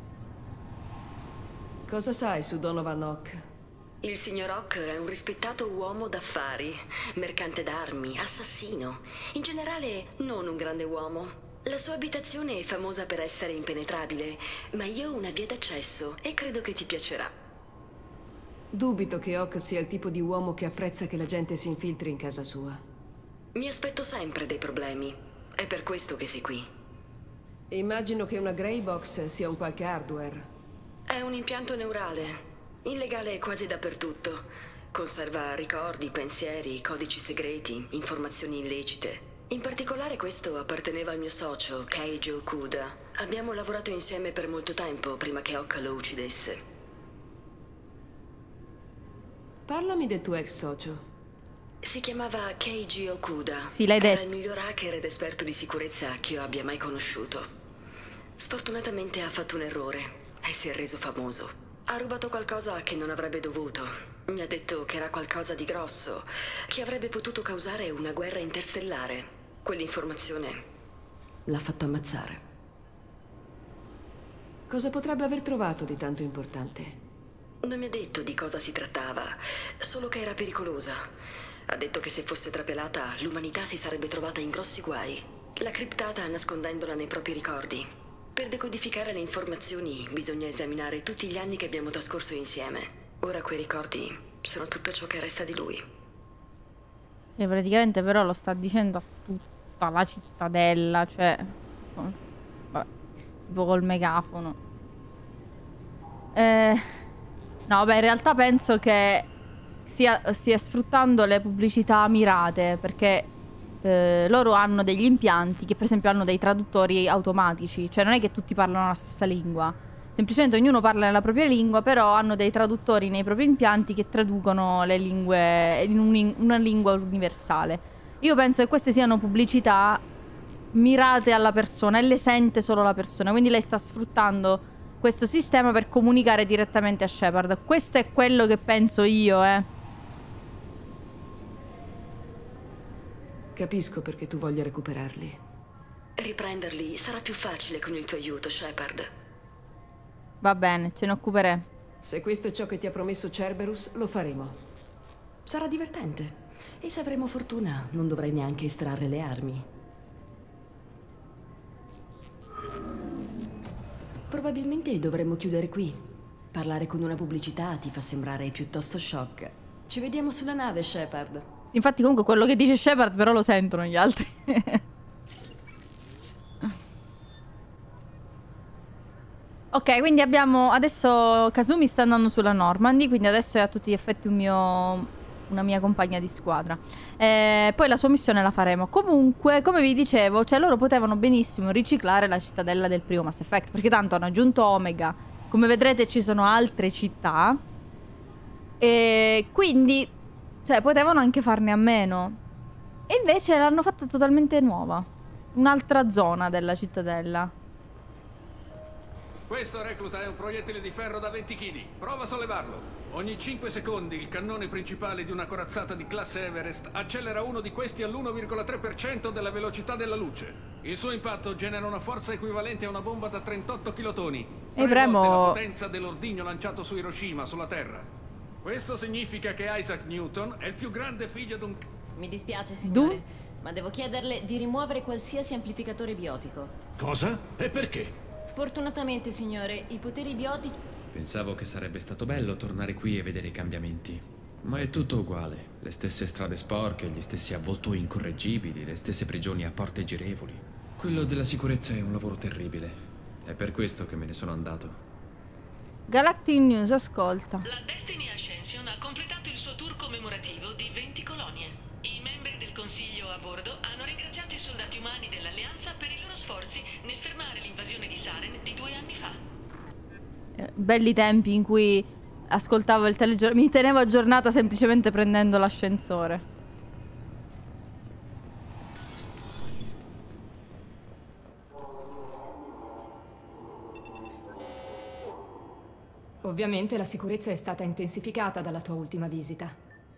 Cosa sai su Donovan Ock? Il signor Ock è un rispettato uomo d'affari, mercante d'armi, assassino. In generale, non un grande uomo. La sua abitazione è famosa per essere impenetrabile, ma io ho una via d'accesso e credo che ti piacerà. Dubito che Ock sia il tipo di uomo che apprezza che la gente si infiltri in casa sua. Mi aspetto sempre dei problemi. È per questo che sei qui. Immagino che una Grey Box sia un qualche hardware. È un impianto neurale. Illegale quasi dappertutto. Conserva ricordi, pensieri, codici segreti, informazioni illecite. In particolare questo apparteneva al mio socio, Keiji Okuda. Abbiamo lavorato insieme per molto tempo prima che Ock lo uccidesse. Parlami del tuo ex socio. Si chiamava Keiji Okuda. Sì, l'hai detto. Era il miglior hacker ed esperto di sicurezza che io abbia mai conosciuto. Sfortunatamente ha fatto un errore e si è reso famoso. Ha rubato qualcosa che non avrebbe dovuto. Mi ha detto che era qualcosa di grosso, che avrebbe potuto causare una guerra interstellare. Quell'informazione l'ha fatto ammazzare. Cosa potrebbe aver trovato di tanto importante? Non mi ha detto di cosa si trattava, solo che era pericolosa. Ha detto che se fosse trapelata, l'umanità si sarebbe trovata in grossi guai. L'ha criptata nascondendola nei propri ricordi. Per decodificare le informazioni bisogna esaminare tutti gli anni che abbiamo trascorso insieme. Ora quei ricordi sono tutto ciò che resta di lui. E praticamente però lo sta dicendo a tutta la cittadella, cioè... Vabbè, tipo col megafono. No, beh, in realtà penso che stia sfruttando le pubblicità mirate, perché loro hanno degli impianti che per esempio hanno dei traduttori automatici, cioè non è che tutti parlano la stessa lingua, semplicemente ognuno parla nella propria lingua, però hanno dei traduttori nei propri impianti che traducono le lingue in una lingua universale. Io penso che queste siano pubblicità mirate alla persona e le sente solo la persona, quindi lei sta sfruttando questo sistema per comunicare direttamente a Shepard. Questo è quello che penso io, Capisco perché tu voglia recuperarli. Riprenderli sarà più facile con il tuo aiuto, Shepard. Va bene, ce ne occuperei. Se questo è ciò che ti ha promesso Cerberus, lo faremo. Sarà divertente. E se avremo fortuna, non dovrai neanche estrarre le armi. Probabilmente dovremmo chiudere qui. Parlare con una pubblicità ti fa sembrare piuttosto shock. Ci vediamo sulla nave, Shepard. Infatti comunque quello che dice Shepard però lo sentono gli altri. Ok, quindi abbiamo... Adesso Kasumi sta andando sulla Normandy, quindi adesso è a tutti gli effetti una mia compagna di squadra. Poi la sua missione la faremo. Comunque, come vi dicevo, cioè loro potevano benissimo riciclare la cittadella del primo Mass Effect, perché tanto hanno aggiunto Omega. Come vedrete ci sono altre città. E quindi, cioè, potevano anche farne a meno. E invece l'hanno fatta totalmente nuova. Un'altra zona della cittadella. Questo, recluta, è un proiettile di ferro da 20 kg. Prova a sollevarlo. Ogni 5 secondi il cannone principale di una corazzata di classe Everest accelera uno di questi all'1,3% della velocità della luce. Il suo impatto genera una forza equivalente a una bomba da 38 kilotoni. 3 volte la potenza dell'ordigno lanciato su Hiroshima, sulla Terra. Questo significa che Isaac Newton è il più grande figlio di un... Mi dispiace, signore, ma devo chiederle di rimuovere qualsiasi amplificatore biotico. Cosa? E perché? Sfortunatamente, signore, i poteri biotici... Pensavo che sarebbe stato bello tornare qui e vedere i cambiamenti. Ma è tutto uguale. Le stesse strade sporche, gli stessi avvoltoi incorreggibili, le stesse prigioni a porte girevoli. Quello della sicurezza è un lavoro terribile. È per questo che me ne sono andato. Galactic News, ascolta. La Destiny Ascension ha completato il suo tour commemorativo di 20 colonie. I membri del Consiglio a bordo hanno ringraziato i soldati umani dell'Alleanza per i loro sforzi nel fermare l'invasione di Saren di 2 anni fa. Belli tempi in cui ascoltavo il telegiornale, mi tenevo aggiornata semplicemente prendendo l'ascensore. Ovviamente la sicurezza è stata intensificata dalla tua ultima visita.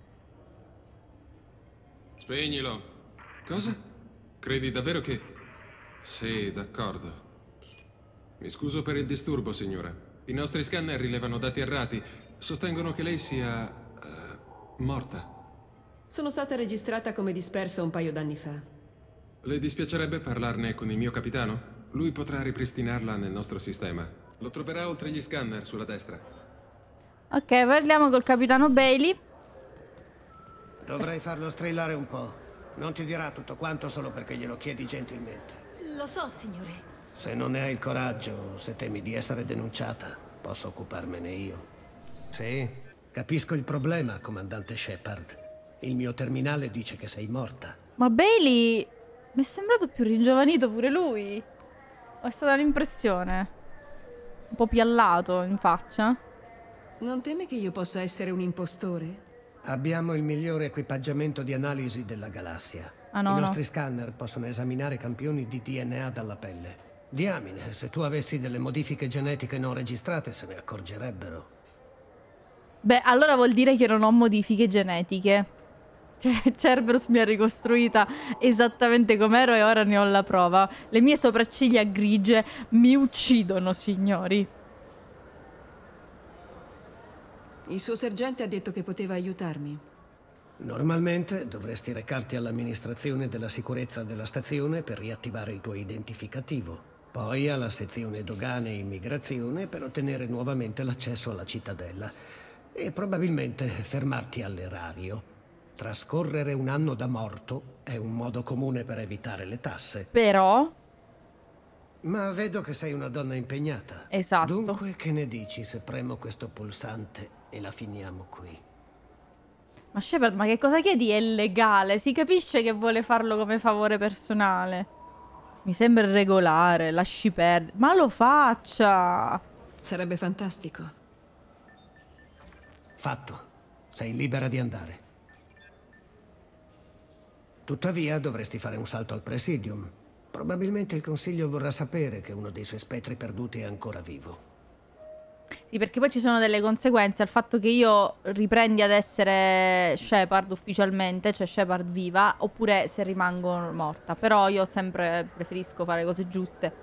Spegnilo. Cosa? Credi davvero che... Sì, d'accordo. Mi scuso per il disturbo, signora. I nostri scanner rilevano dati errati. Sostengono che lei sia... morta. Sono stata registrata come dispersa un paio d'anni fa. Le dispiacerebbe parlarne con il mio capitano? Lui potrà ripristinarla nel nostro sistema. Lo troverà oltre gli scanner sulla destra. Ok, parliamo col capitano Bailey. Dovrei farlo strillare un po'. Non ti dirà tutto quanto solo perché glielo chiedi gentilmente. Lo so, signore. Se non ne hai il coraggio, se temi di essere denunciata, posso occuparmene io. Sì, capisco il problema, comandante Shepard. Il mio terminale dice che sei morta. Ma Bailey mi è sembrato più ringiovanito pure lui. Ho stata l'impressione. Un po' piallato in faccia. Non teme che io possa essere un impostore? Abbiamo il migliore equipaggiamento di analisi della galassia. Ah, no, I nostri scanner possono esaminare campioni di DNA dalla pelle. Diamine, se tu avessi delle modifiche genetiche non registrate, se ne accorgerebbero. Beh, allora vuol dire che non ho modifiche genetiche. Cioè, Cerberus mi ha ricostruita esattamente com'ero e ora ne ho la prova. Le mie sopracciglia grigie mi uccidono, signori. Il suo sergente ha detto che poteva aiutarmi. Normalmente dovresti recarti all'amministrazione della sicurezza della stazione per riattivare il tuo identificativo. Poi alla sezione dogane e immigrazione per ottenere nuovamente l'accesso alla cittadella. E probabilmente fermarti all'erario. Trascorrere un anno da morto è un modo comune per evitare le tasse. Però... Ma vedo che sei una donna impegnata. Esatto. Dunque, che ne dici se premo questo pulsante e la finiamo qui? Ma Shepard, ma che cosa chiedi? È legale. Si capisce che vuole farlo come favore personale. Mi sembra regolare, lasci perdere. Ma lo faccia! Sarebbe fantastico. Fatto. Sei libera di andare. Tuttavia dovresti fare un salto al Presidium. Probabilmente il Consiglio vorrà sapere che uno dei suoi spettri perduti è ancora vivo. Sì, perché poi ci sono delle conseguenze al fatto che io riprendi ad essere Shepard ufficialmente, cioè Shepard viva, oppure se rimango morta. Però io sempre preferisco fare cose giuste.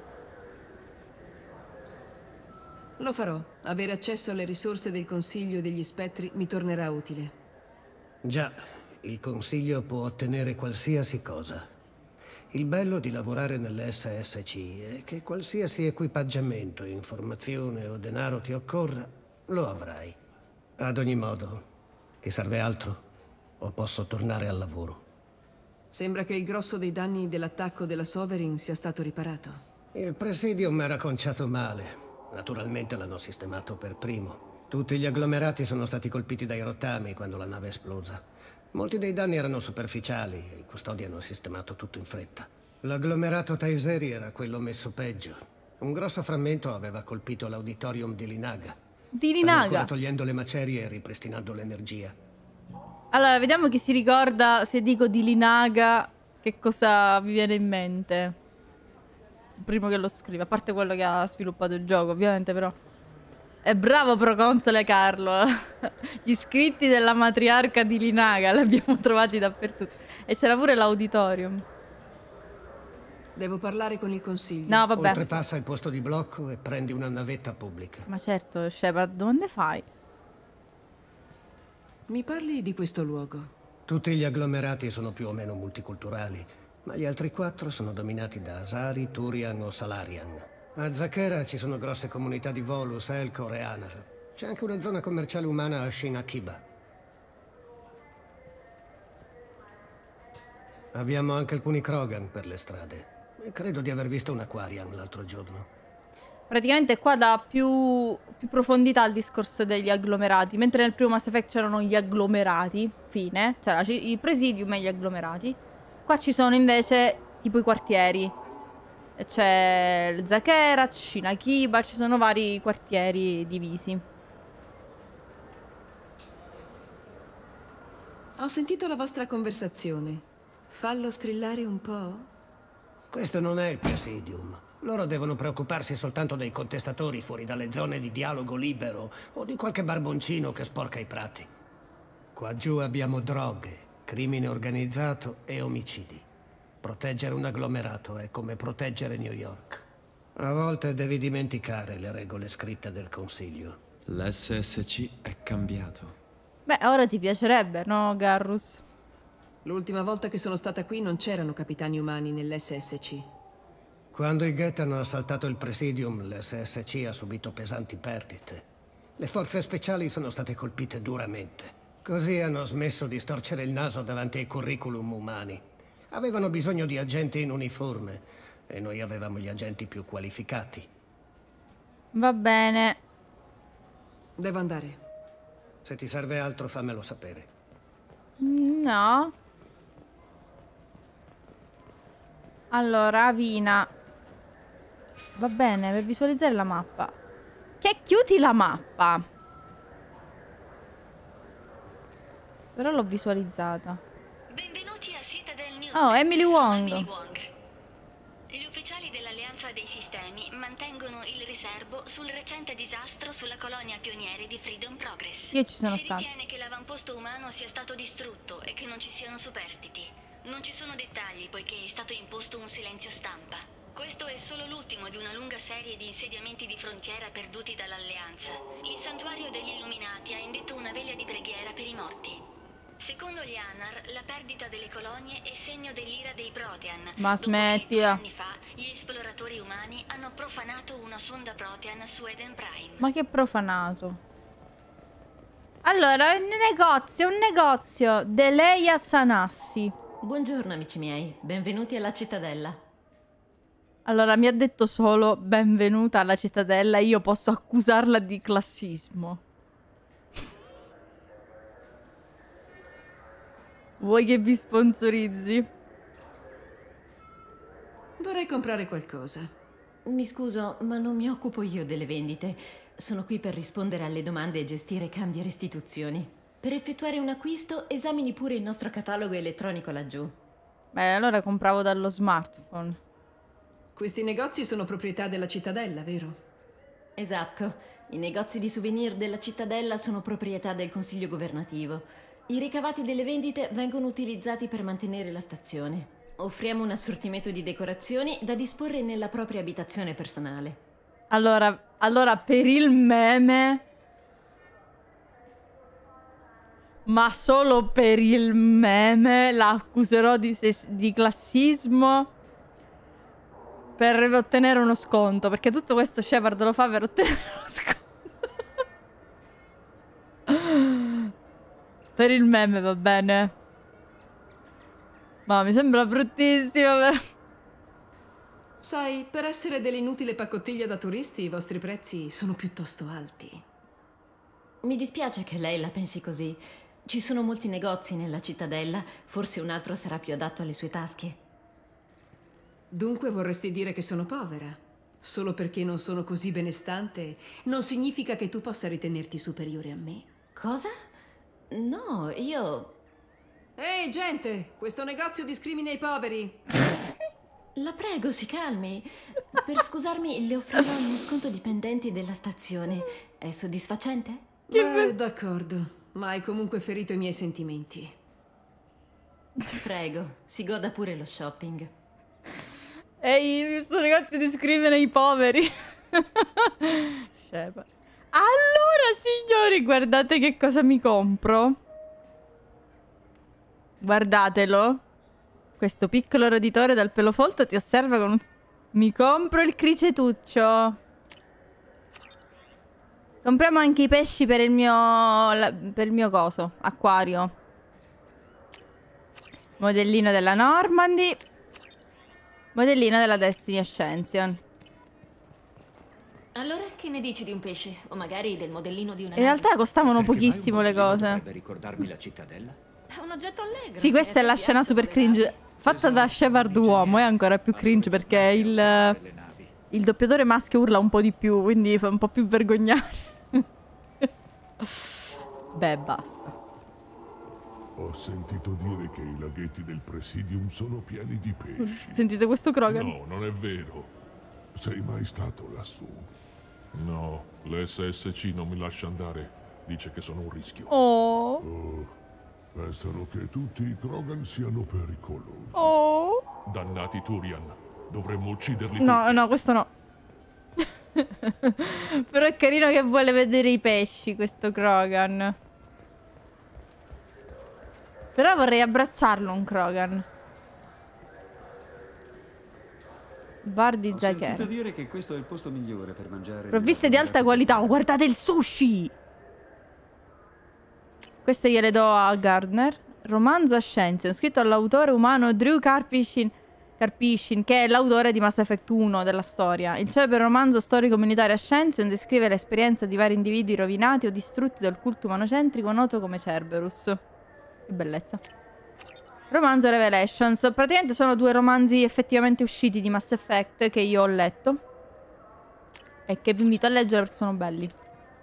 Lo farò. Avere accesso alle risorse del Consiglio e degli spettri mi tornerà utile. Già, il Consiglio può ottenere qualsiasi cosa. Il bello di lavorare nell'SSC è che qualsiasi equipaggiamento, informazione o denaro ti occorra, lo avrai. Ad ogni modo, ti serve altro? O posso tornare al lavoro? Sembra che il grosso dei danni dell'attacco della Sovereign sia stato riparato. Il Presidium era conciato male. Naturalmente l'hanno sistemato per primo. Tutti gli agglomerati sono stati colpiti dai rottami quando la nave è esplosa. Molti dei danni erano superficiali e i custodi hanno sistemato tutto in fretta. L'agglomerato Taiseri era quello messo peggio. Un grosso frammento aveva colpito l'auditorium di Linaga. Di Stanno Linaga? ancora togliendo le macerie e ripristinando l'energia. Allora, vediamo chi si ricorda, se dico di Linaga, che cosa vi viene in mente. Il primo che lo scrive, a parte quello che ha sviluppato il gioco, ovviamente, però. È bravo proconsole Carlo. Gli scritti della matriarca di Linaga li abbiamo trovati dappertutto. E c'era pure l'auditorium. Devo parlare con il Consiglio. No, vabbè. Oltrepassa il posto di blocco e prendi una navetta pubblica. Ma certo, Shepard, dove fai? Mi parli di questo luogo? Tutti gli agglomerati sono più o meno multiculturali, ma gli altri 4 sono dominati da Asari, Turian o Salarian. A Zakera ci sono grosse comunità di Volus, Elcor e Anar. C'è anche una zona commerciale umana a Shin Akiba. Abbiamo anche alcuni Krogan per le strade. E credo di aver visto un Aquarian l'altro giorno. Praticamente qua dà più profondità al discorso degli agglomerati. Mentre nel primo Mass Effect c'erano gli agglomerati, fine. C'era il Presidium e gli agglomerati. Qua ci sono invece tipo i quartieri. C'è Zakera, Shinakiba, ci sono vari quartieri divisi. Ho sentito la vostra conversazione. Fallo strillare un po'? Questo non è il Presidium. Loro devono preoccuparsi soltanto dei contestatori fuori dalle zone di dialogo libero o di qualche barboncino che sporca i prati. Qua giù abbiamo droghe, crimine organizzato e omicidi. Proteggere un agglomerato è come proteggere New York. A volte devi dimenticare le regole scritte del Consiglio. L'SSC è cambiato. Beh, ora ti piacerebbe, no, Garrus? L'ultima volta che sono stata qui non c'erano capitani umani nell'SSC. Quando i Geth hanno assaltato il Presidium, l'SSC ha subito pesanti perdite. Le forze speciali sono state colpite duramente. Così hanno smesso di storcere il naso davanti ai curriculum umani. Avevano bisogno di agenti in uniforme e noi avevamo gli agenti più qualificati. Va bene. Devo andare. Se ti serve altro, fammelo sapere. No. Allora, Avina. Va bene, per visualizzare la mappa. Che chiudi la mappa. Però l'ho visualizzata. Benvenuti a Citadel News. Oh, Emily Wong. Gli ufficiali dell'Alleanza dei Sistemi mantengono il riservo sul recente disastro sulla colonia pioniere di Freedom Progress. Io ci sono Si stata. ritiene che l'avamposto umano sia stato distrutto e che non ci siano superstiti. Non ci sono dettagli poiché è stato imposto un silenzio stampa. Questo è solo l'ultimo di una lunga serie di insediamenti di frontiera perduti dall'Alleanza. Il santuario degli Illuminati ha indetto una veglia di preghiera per i morti. Secondo gli Anar, la perdita delle colonie è segno dell'ira dei Protean. Ma Dopo che smettila. 2 anni fa, gli esploratori umani hanno profanato una sonda Protean su Eden Prime. Ma che profanato. Allora, un negozio. Deleia Sanassi. Buongiorno amici miei, benvenuti alla cittadella. Allora, mi ha detto solo benvenuta alla cittadella. Io posso accusarla di classismo. Vuoi che vi sponsorizzi? Vorrei comprare qualcosa. Mi scuso, ma non mi occupo io delle vendite. Sono qui per rispondere alle domande e gestire cambi e restituzioni. Per effettuare un acquisto, esamini pure il nostro catalogo elettronico laggiù. Beh, allora compravo dallo smartphone. Questi negozi sono proprietà della cittadella, vero? Esatto. I negozi di souvenir della cittadella sono proprietà del consiglio governativo. I ricavati delle vendite vengono utilizzati per mantenere la stazione. Offriamo un assortimento di decorazioni da disporre nella propria abitazione personale. Allora per il meme... Ma solo per il meme la accuserò di classismo per ottenere uno sconto. Perché tutto questo Shepard lo fa per ottenere uno sconto. Per il meme va bene. Ma mi sembra bruttissimo. Sai, per essere dell'inutile pacottiglia da turisti, i vostri prezzi sono piuttosto alti. Mi dispiace che lei la pensi così. Ci sono molti negozi nella cittadella, forse un altro sarà più adatto alle sue tasche. Dunque vorresti dire che sono povera? Solo perché non sono così benestante, non significa che tu possa ritenerti superiore a me. Cosa? No, io... Ehi, gente! Questo negozio discrimina i poveri! La prego, si calmi. Per scusarmi, le offrirò uno sconto dipendenti della stazione. È soddisfacente? Beh, d'accordo. Ma hai comunque ferito i miei sentimenti. Prego, si goda pure lo shopping. Ehi, questo negozio discrimina i poveri. Shepard. Allora, signori, guardate che cosa mi compro. Guardatelo. Questo piccolo roditore dal pelo folto ti osserva con un... Mi compro il cricetuccio. Compriamo anche i pesci per il mio coso, acquario. Modellino della Normandy. Modellino della Destiny Ascension. Allora, che ne dici di un pesce? O magari del modellino di una In realtà costavano pochissimo le cose. Dovrebbe ricordarmi la cittadella? È un oggetto allegro. Sì, questa è la scena super cringe. Fatta da Shepard uomo, è ancora più cringe perché il doppiatore maschio urla un po' di più, quindi fa un po' più vergognare. Beh, basta. Ho sentito dire che i laghetti del Presidium sono pieni di pesci. Sentite questo Krogan? No, non è vero. Sei mai stato lassù? No, l'SSC non mi lascia andare. Dice che sono un rischio. Oh. Pensano che tutti i Krogan siano pericolosi. Oh. Dannati Turian. Dovremmo ucciderli No, tutti. no, questo no. Però è carino che vuole vedere i pesci, questo Krogan. Però vorrei abbracciarlo un Krogan. Bar di Ho sentito Zakher. dire che questo è il posto migliore per mangiare. Provviste di alta qualità. Oh, guardate il sushi! Queste gliele do a Gardner. Romanzo Ascension, scritto dall'autore umano Drew Karpyshyn, che è l'autore di Mass Effect 1 della storia. Il celebre romanzo storico-militare Ascension descrive l'esperienza di vari individui rovinati o distrutti dal culto umanocentrico noto come Cerberus. Che bellezza. Romanzo Revelations. Praticamente sono 2 romanzi effettivamente usciti di Mass Effect che io ho letto e che vi invito a leggere perché sono belli.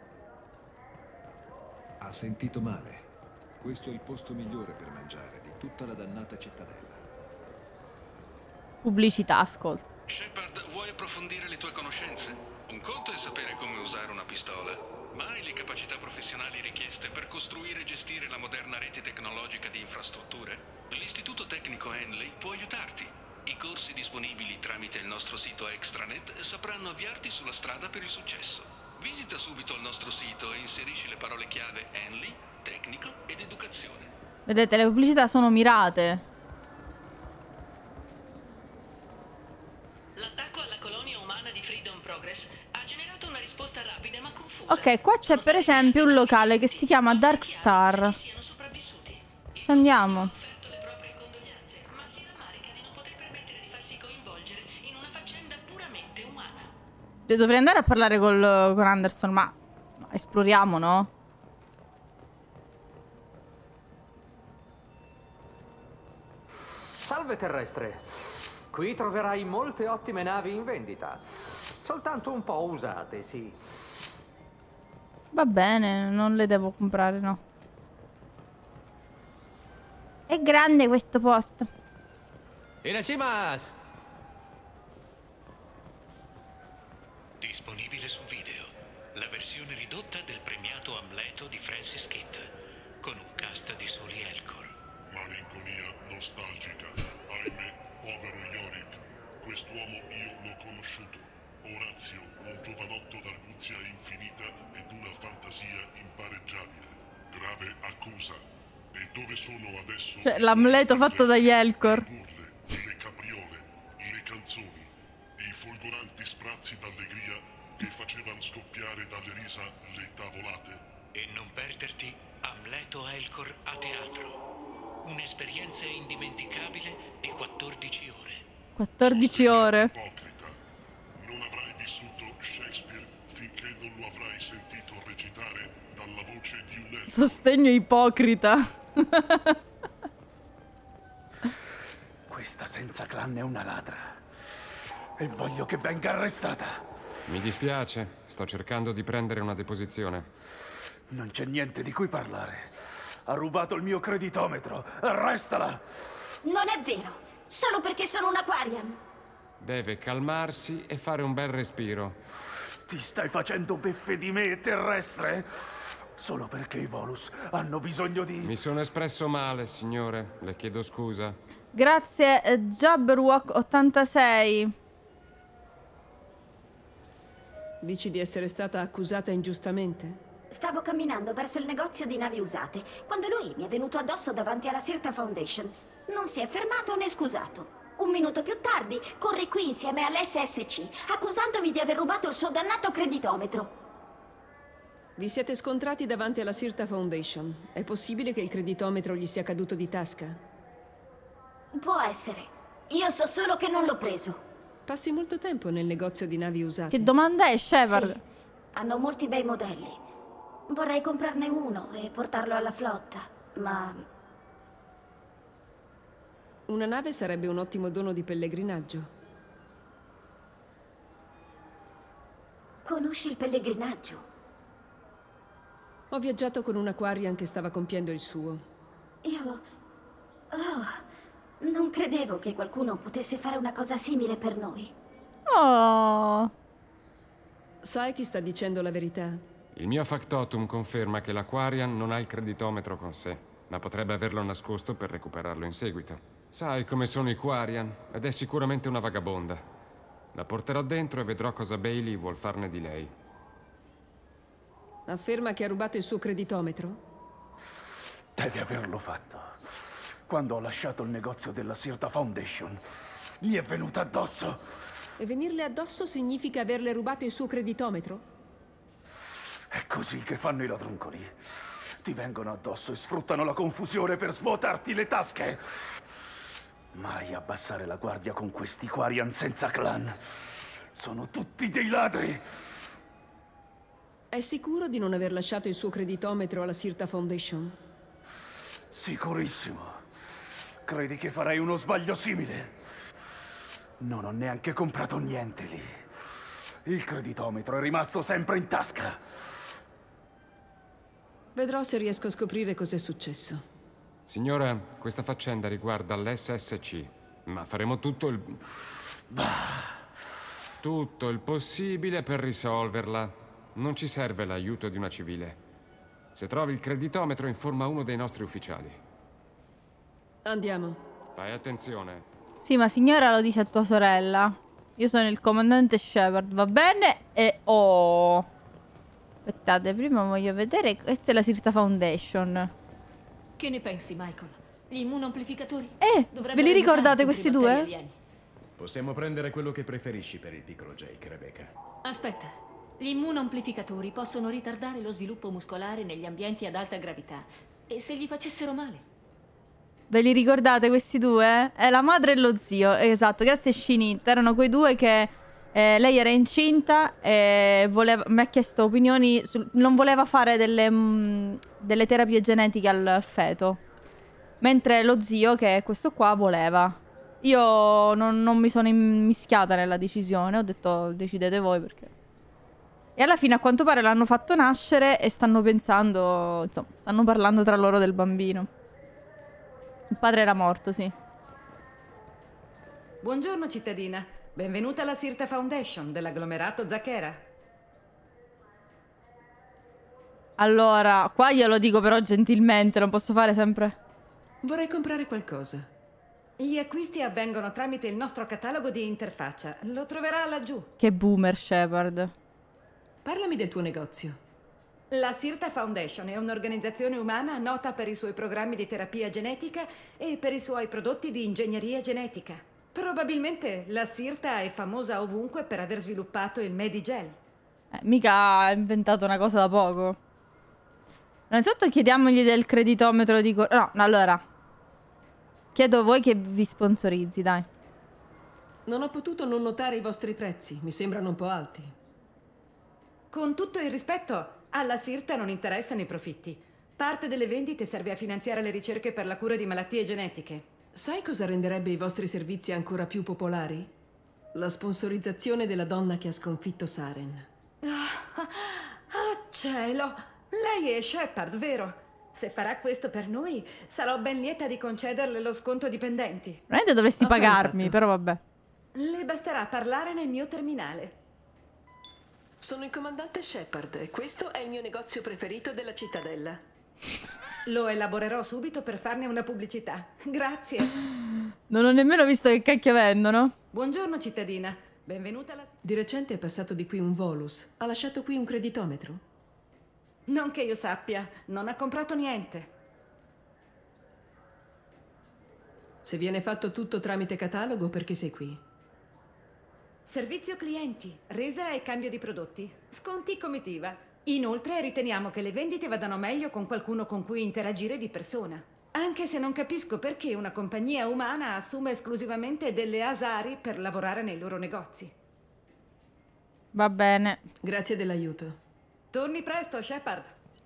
Ha sentito male. Questo è il posto migliore per mangiare di tutta la dannata cittadella. Pubblicità, ascolta. Shepard, vuoi approfondire le tue conoscenze? Un conto è sapere come usare una pistola, ma hai le capacità professionali richieste per costruire e gestire la moderna rete tecnologica di infrastrutture? L'Istituto Tecnico Henley può aiutarti. I corsi disponibili tramite il nostro sito Extranet sapranno avviarti sulla strada per il successo. Visita subito il nostro sito e inserisci le parole chiave Henley, tecnico ed educazione. Vedete, le pubblicità sono mirate. L'attacco alla colonia umana di Freedom Progress ha generato una risposta rapida ma confusa. Ok, qua c'è per esempio un locale che si chiama Dark Star. Ci andiamo. Dovrei andare a parlare con Anderson, ma esploriamo, no? Salve terrestre. Qui troverai molte ottime navi in vendita. Soltanto un po' usate, sì. Va bene, non le devo comprare, no. È grande questo posto. Irashimasu! Disponibile su video. La versione ridotta del premiato Amleto di Francis Kidd, con un cast di soli Elcor. Malinconia nostalgica. Ahimè, povero Yorick. Quest'uomo io l'ho conosciuto. Orazio, un giovanotto d'arguzia infinita ed una fantasia impareggiabile. Grave accusa. E dove sono adesso? Cioè, l'Amleto fatto dagli Elcor. Le capriole, le canzoni, i folgoranti sprazzi d'allegria che facevano scoppiare dalle risa le tavolate. E non perderti Amleto Elcor a teatro. Un'esperienza indimenticabile di 14 ore. 14 ore. Non avrai vissuto Shakespeare finché non lo avrai sentito recitare dalla voce di un elfo. Sostegno ipocrita. Questa senza clan è una ladra. E voglio che venga arrestata. Mi dispiace, sto cercando di prendere una deposizione. Non c'è niente di cui parlare. Ha rubato il mio creditometro. Arrestala! Non è vero. Solo perché sono un Aquarian. Deve calmarsi e fare un bel respiro. Ti stai facendo beffe di me, terrestre? Solo perché i Volus hanno bisogno di... Mi sono espresso male, signore. Le chiedo scusa. Grazie, Jabberwock86. Dici di essere stata accusata ingiustamente? Stavo camminando verso il negozio di navi usate, quando lui mi è venuto addosso davanti alla Sirta Foundation. Non si è fermato né scusato. Un minuto più tardi, corre qui insieme all'SSC, accusandomi di aver rubato il suo dannato creditometro. Vi siete scontrati davanti alla Sirta Foundation. È possibile che il creditometro gli sia caduto di tasca? Può essere. Io so solo che non l'ho preso. Passi molto tempo nel negozio di navi usate. Che domanda è, Shepard? Sì, hanno molti bei modelli. Vorrei comprarne uno e portarlo alla flotta, ma... Una nave sarebbe un ottimo dono di pellegrinaggio. Conosci il pellegrinaggio? Ho viaggiato con un Aquarian che stava compiendo il suo. Io... Oh, non credevo che qualcuno potesse fare una cosa simile per noi. Oh. Sai chi sta dicendo la verità? Il mio factotum conferma che l'Aquarian non ha il creditometro con sé, ma potrebbe averlo nascosto per recuperarlo in seguito. Sai come sono i Quarian, ed è sicuramente una vagabonda. La porterò dentro e vedrò cosa Bailey vuol farne di lei. Afferma che ha rubato il suo creditometro? Devi averlo fatto. Quando ho lasciato il negozio della Sirta Foundation, mi è venuta addosso. E venirle addosso significa averle rubato il suo creditometro? È così che fanno i ladruncoli. Ti vengono addosso e sfruttano la confusione per svuotarti le tasche. Mai abbassare la guardia con questi Quarian senza clan. Sono tutti dei ladri. È sicuro di non aver lasciato il suo creditometro alla Sirta Foundation? Sicurissimo. Credi che farei uno sbaglio simile? Non ho neanche comprato niente lì. Il creditometro è rimasto sempre in tasca. Vedrò se riesco a scoprire cos'è successo. Signora, questa faccenda riguarda l'SSC, ma faremo tutto il possibile per risolverla. Non ci serve l'aiuto di una civile. Se trovi il creditometro, informa uno dei nostri ufficiali. Andiamo. Fai attenzione. Sì, ma signora, lo dice a tua sorella. Io sono il comandante Shepard, va bene? E aspettate, prima voglio vedere. Questa è la Sirta Foundation. Che ne pensi, Michael? Gli immunoamplificatori? Ve li ricordate questi due? Possiamo prendere quello che preferisci per il piccolo Jake, Rebecca. Aspetta. Gli immunoamplificatori possono ritardare lo sviluppo muscolare negli ambienti ad alta gravità. E se gli facessero male? Ve li ricordate questi due? È la madre e lo zio, esatto, grazie Shinit. Erano quei due che lei era incinta e mi ha chiesto opinioni non voleva fare delle terapie genetiche al feto. Mentre lo zio, che è questo qua, voleva. Io non mi sono immischiata nella decisione, ho detto decidete voi perché... E alla fine a quanto pare l'hanno fatto nascere e stanno pensando, insomma, stanno parlando tra loro del bambino. Il padre era morto, sì. Buongiorno cittadina, benvenuta alla Sirta Foundation dell'agglomerato Zacchera. Allora, qua glielo dico però gentilmente, non posso fare sempre... Vorrei comprare qualcosa. Gli acquisti avvengono tramite il nostro catalogo di interfaccia, lo troverà laggiù. Che boomer, Shepard. Parlami del tuo negozio. La Sirta Foundation è un'organizzazione umana nota per i suoi programmi di terapia genetica e per i suoi prodotti di ingegneria genetica. Probabilmente la Sirta è famosa ovunque per aver sviluppato il Medigel. Mica ha inventato una cosa da poco. Innanzitutto chiediamogli del creditometro di... No, allora. Chiedo a voi che vi sponsorizzi, dai. Non ho potuto non notare i vostri prezzi. Mi sembrano un po' alti. Con tutto il rispetto, alla Sirta non interessano i profitti. Parte delle vendite serve a finanziare le ricerche per la cura di malattie genetiche. Sai cosa renderebbe i vostri servizi ancora più popolari? La sponsorizzazione della donna che ha sconfitto Saren. Cielo! Lei è Shepard, vero? Se farà questo per noi, sarò ben lieta di concederle lo sconto dipendenti. Veramente dovresti pagarmi, però vabbè. Le basterà parlare nel mio terminale. Sono il comandante Shepard e questo è il mio negozio preferito della cittadella. Lo elaborerò subito per farne una pubblicità. Grazie. Non ho nemmeno visto che cacchio vendono. Buongiorno cittadina, benvenuta alla... Di recente è passato di qui un Volus. Ha lasciato qui un creditometro? Non che io sappia, non ha comprato niente. Se viene fatto tutto tramite catalogo, perché sei qui? Servizio clienti, resa e cambio di prodotti, sconti comitiva. Inoltre riteniamo che le vendite vadano meglio con qualcuno con cui interagire di persona. Anche se non capisco perché una compagnia umana assume esclusivamente delle Asari per lavorare nei loro negozi. Va bene. Grazie dell'aiuto. Torni presto, Shepard.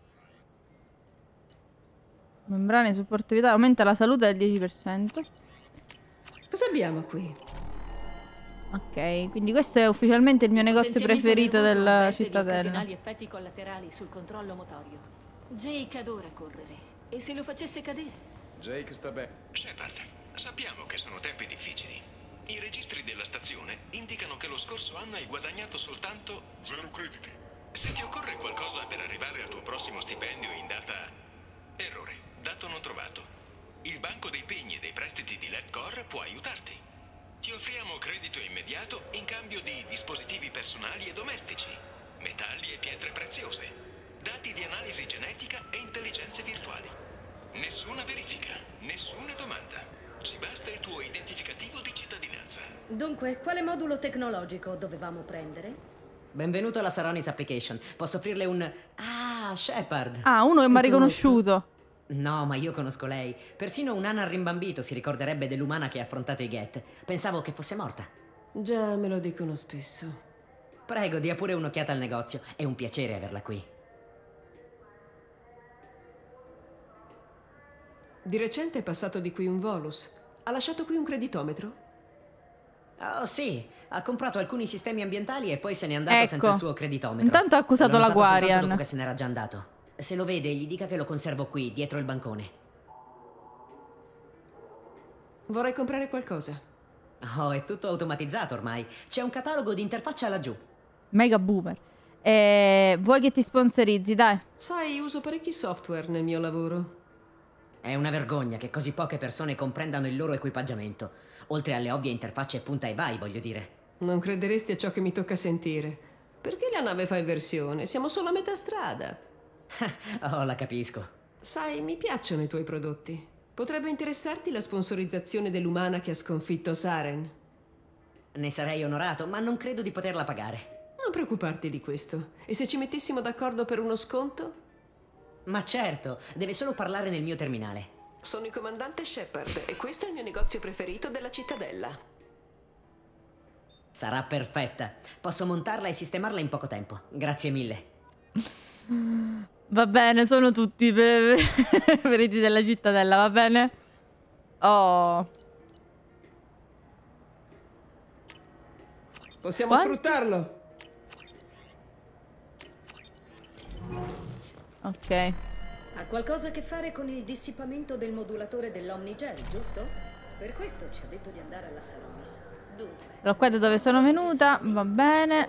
Membrane supporto vitale, aumenta la salute del 10%. Cosa abbiamo qui? Ok, quindi questo è ufficialmente il mio negozio preferito della cittadella. Occasionali effetti collaterali sul controllo motorio. Jake adora correre. E se lo facesse cadere? Jake sta bene. Shepard, sappiamo che sono tempi difficili. I registri della stazione indicano che lo scorso anno hai guadagnato soltanto 0 crediti. Se ti occorre qualcosa per arrivare al tuo prossimo stipendio in data... Errore, dato non trovato. Il banco dei pegni e dei prestiti di LabCorp può aiutarti. Ti offriamo credito immediato in cambio di dispositivi personali e domestici, metalli e pietre preziose, dati di analisi genetica e intelligenze virtuali. Nessuna verifica, nessuna domanda. Ci basta il tuo identificativo di cittadinanza. Dunque, quale modulo tecnologico dovevamo prendere? Benvenuto alla Saronis Application. Posso offrirle un... Ah, Shepard. Ah, uno che mi ha riconosciuto. No, ma io conosco lei. Persino un Anna rimbambito si ricorderebbe dell'umana che ha affrontato i Geth. Pensavo che fosse morta. Già, me lo dicono spesso. Prego, dia pure un'occhiata al negozio. È un piacere averla qui. Di recente è passato di qui un Volus. Ha lasciato qui un creditometro? Oh sì, ha comprato alcuni sistemi ambientali e poi se n'è andato senza il suo creditometro. Intanto ha accusato la Guardian. Dopo che se n'era già andato. Se lo vede, gli dica che lo conservo qui, dietro il bancone. Vorrei comprare qualcosa. Oh, è tutto automatizzato ormai. C'è un catalogo di interfaccia laggiù. Mega boomer. Vuoi che ti sponsorizzi, dai. Sai, uso parecchi software nel mio lavoro. È una vergogna che così poche persone comprendano il loro equipaggiamento. Oltre alle ovvie interfacce punta e vai, voglio dire. Non crederesti a ciò che mi tocca sentire. Perché la nave fa inversione? Siamo solo a metà strada. Oh, la capisco. Sai, mi piacciono i tuoi prodotti. Potrebbe interessarti la sponsorizzazione dell'umana che ha sconfitto Saren? Ne sarei onorato, ma non credo di poterla pagare. Non preoccuparti di questo. E se ci mettessimo d'accordo per uno sconto? Ma certo, deve solo parlare nel mio terminale. Sono il comandante Shepard e questo è il mio negozio preferito della cittadella. Sarà perfetta. Posso montarla e sistemarla in poco tempo. Grazie mille. Va bene, sono tutti preferiti della cittadella, va bene? Oh. Possiamo sfruttarlo. Ok. Ha qualcosa a che fare con il dissipamento del modulatore dell'Omnigel, giusto? Per questo ci ha detto di andare alla Saronis. Dunque. Allora, qua da dove sono venuta, va bene.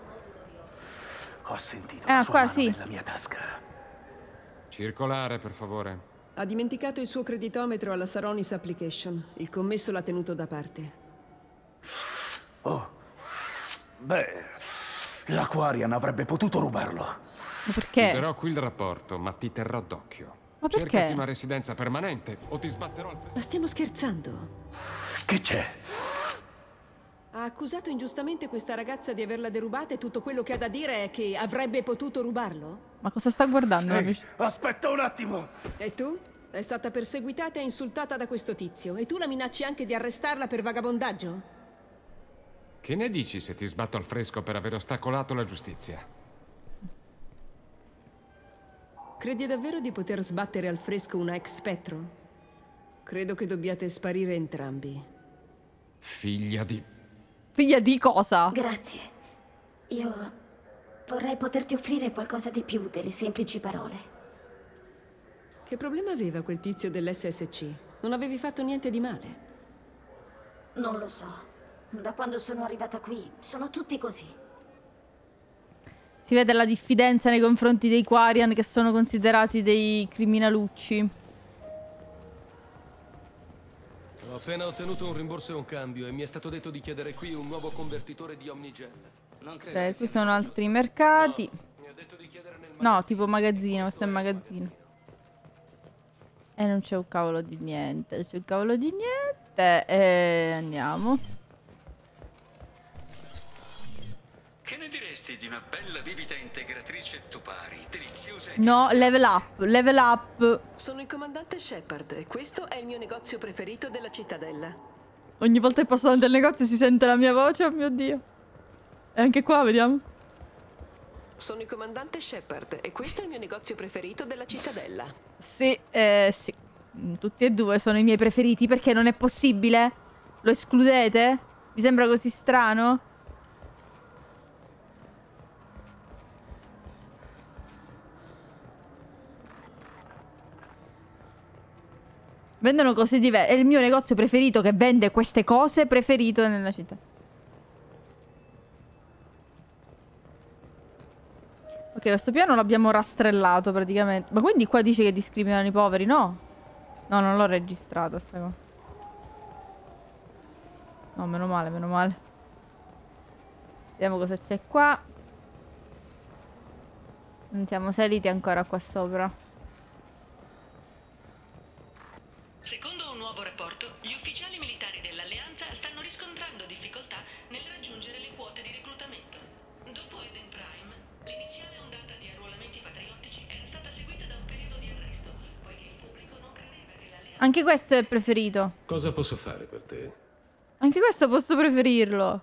Ho sentito la sua qua mano sì. nella mia tasca. Circolare, per favore. Ha dimenticato il suo creditometro alla Saronis Application. Il commesso l'ha tenuto da parte. Oh. Beh, l'Aquarian avrebbe potuto rubarlo. Ma perché? Ti darò qui il rapporto, ma ti terrò d'occhio. Ma perché? Cercati una residenza permanente o ti sbatterò al Ma stiamo scherzando? Che c'è? Ha accusato ingiustamente questa ragazza di averla derubata e tutto quello che ha da dire è che avrebbe potuto rubarlo? Ma cosa sta guardando? Ehi, aspetta un attimo! E tu? È stata perseguitata e insultata da questo tizio e tu la minacci anche di arrestarla per vagabondaggio? Che ne dici se ti sbatto al fresco per aver ostacolato la giustizia? Credi davvero di poter sbattere al fresco una ex Spectro? Credo che dobbiate sparire entrambi. Figlia di... Figlia di cosa? Grazie. Io vorrei poterti offrire qualcosa di più delle semplici parole. Che problema aveva quel tizio dell'SSC? Non avevi fatto niente di male. Non lo so. Da quando sono arrivata qui, sono tutti così. Si vede la diffidenza nei confronti dei Quarian, che sono considerati dei criminalucci. Ho appena ottenuto un rimborso e un cambio e mi è stato detto di chiedere qui un nuovo convertitore di Omnigel. Ok, qui sono altri mercati. No, tipo magazzino, questo è il magazzino. E non c'è un cavolo di niente. C'è un cavolo di niente. E andiamo. Che ne diresti di una bella bibita integratrice Tupari, deliziosa e... No, level up, level up. Sono il comandante Shepard e questo è il mio negozio preferito della cittadella. Ogni volta che passo davanti al negozio si sente la mia voce, oh mio Dio. E anche qua, vediamo. Sono il comandante Shepard e questo è il mio negozio preferito della cittadella. Sì, sì. Tutti e due sono i miei preferiti, perché non è possibile? Lo escludete? Mi sembra così strano? Vendono cose diverse. È il mio negozio preferito che vende queste cose preferito nella città. Ok, questo piano l'abbiamo rastrellato praticamente. Ma quindi qua dice che discriminano i poveri? No. No, non l'ho registrata sta cosa. No, meno male, meno male. Vediamo cosa c'è qua. Non siamo saliti ancora qua sopra. Secondo un nuovo rapporto, gli ufficiali militari dell'Alleanza stanno riscontrando difficoltà nel raggiungere le quote di reclutamento. Dopo Eden Prime, l'iniziale ondata di arruolamenti patriottici era stata seguita da un periodo di arresto, poiché il pubblico non credeva che l'Alleanza... Anche questo è preferito. Cosa posso fare per te? Anche questo posso preferirlo.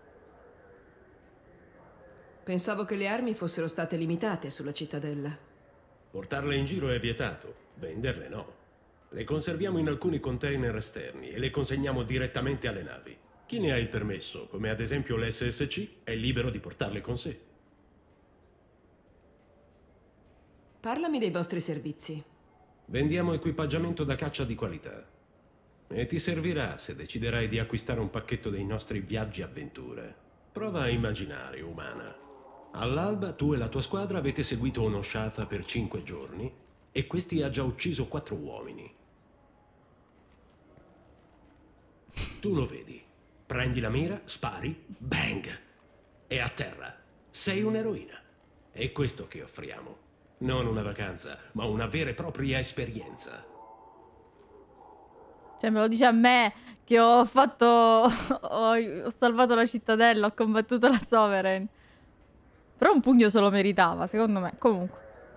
Pensavo che le armi fossero state limitate sulla cittadella. Portarle in giro è vietato, venderle no. Le conserviamo in alcuni container esterni e le consegniamo direttamente alle navi. Chi ne ha il permesso, come ad esempio l'SSC, è libero di portarle con sé. Parlami dei vostri servizi. Vendiamo equipaggiamento da caccia di qualità. E ti servirà se deciderai di acquistare un pacchetto dei nostri viaggi avventure. Prova a immaginare, umana. All'alba tu e la tua squadra avete seguito un'osciata per 5 giorni e questi ha già ucciso 4 uomini. Tu lo vedi. Prendi la mira, spari, bang! E a terra. Sei un'eroina. È questo che offriamo. Non una vacanza, ma una vera e propria esperienza. Cioè me lo dice a me che ho fatto... ho salvato la cittadella, ho combattuto la Sovereign. Però un pugno se lo meritava, secondo me. Comunque.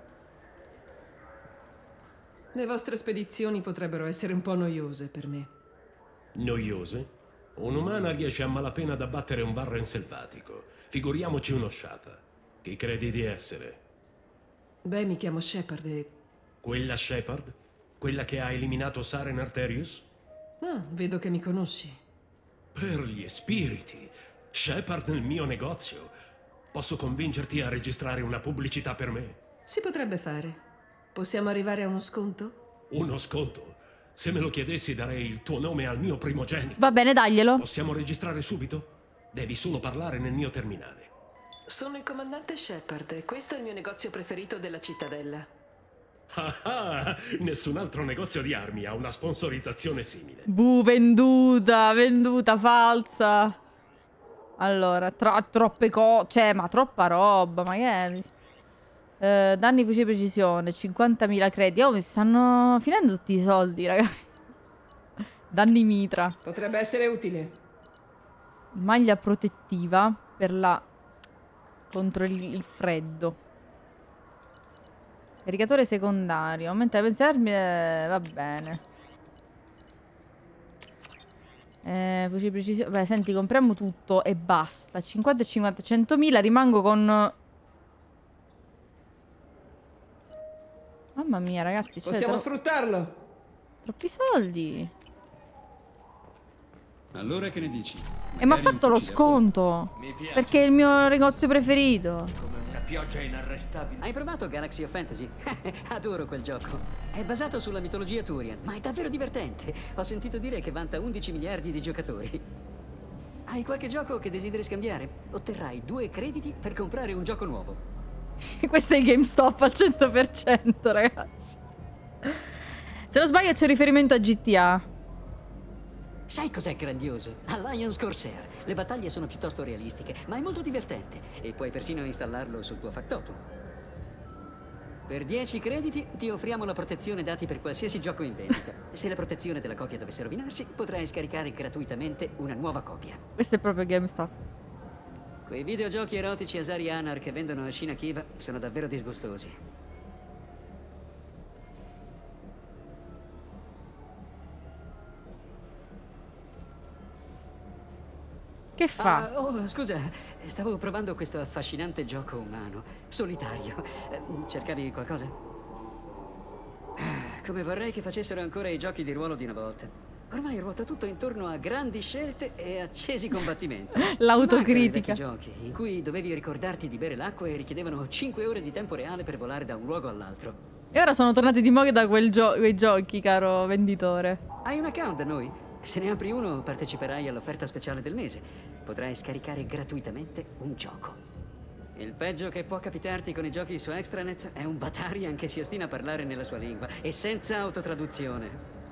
Le vostre spedizioni potrebbero essere un po' noiose per me. Noiose? Un'umana riesce a malapena ad abbattere un Varren selvatico. Figuriamoci un'osciata. Chi credi di essere? Beh, mi chiamo Shepard e... Quella Shepard? Quella che ha eliminato Saren Arterius? Ah, vedo che mi conosci. Per gli spiriti! Shepard nel mio negozio! Posso convincerti a registrare una pubblicità per me? Si potrebbe fare. Possiamo arrivare a uno sconto? Uno sconto? Se me lo chiedessi darei il tuo nome al mio primogenito. Va bene, daglielo. Possiamo registrare subito? Devi solo parlare nel mio terminale. Sono il comandante Shepard e questo è il mio negozio preferito della cittadella. Ah, nessun altro negozio di armi ha una sponsorizzazione simile. Venduta, venduta, falsa. Allora, troppe cose, cioè, ma troppa roba, magari. Danni fucile precisione, 50.000 crediti. Oh, mi stanno finendo tutti i soldi, ragazzi. Danni mitra. Potrebbe essere utile. Maglia protettiva per la... contro il freddo. Caricatore secondario. Aumenta la pensione, va bene. Fucile precisione. Beh, senti, compriamo tutto e basta. 50 e 50, 100.000. Rimango con... Mamma mia, ragazzi. Cioè, possiamo sfruttarlo. Troppi soldi. Allora che ne dici? E mi ha fatto lo sconto. Perché è il mio negozio preferito. Come una pioggia inarrestabile. Hai provato Galaxy of Fantasy? Adoro quel gioco. È basato sulla mitologia Turian, ma è davvero divertente. Ho sentito dire che vanta 11 miliardi di giocatori. Hai qualche gioco che desideri scambiare? Otterrai 2 crediti per comprare un gioco nuovo. Questo è GameStop al 100%, ragazzi. Se non sbaglio c'è riferimento a GTA. Sai cos'è grandioso? Alliance Corsair. Le battaglie sono piuttosto realistiche, ma è molto divertente. E puoi persino installarlo sul tuo factotum. Per 10 crediti ti offriamo la protezione dati per qualsiasi gioco in vendita. Se la protezione della copia dovesse rovinarsi, potrai scaricare gratuitamente una nuova copia. Questo è proprio GameStop. Quei videogiochi erotici Asari Anar che vendono a Shinakiba sono davvero disgustosi. Che fa? Oh, scusa, stavo provando questo affascinante gioco umano, solitario. Cercavi qualcosa? Come vorrei che facessero ancora i giochi di ruolo di una volta. Ormai ruota tutto intorno a grandi scelte e accesi combattimenti. L'autocritica. Giochi in cui dovevi ricordarti di bere l'acqua e richiedevano 5 ore di tempo reale per volare da un luogo all'altro. E ora sono tornati di moda da quei giochi, caro venditore. Hai un account da noi? Se ne apri uno, parteciperai all'offerta speciale del mese. Potrai scaricare gratuitamente un gioco. Il peggio che può capitarti con i giochi su Extranet è un Batarian che si ostina a parlare nella sua lingua e senza autotraduzione.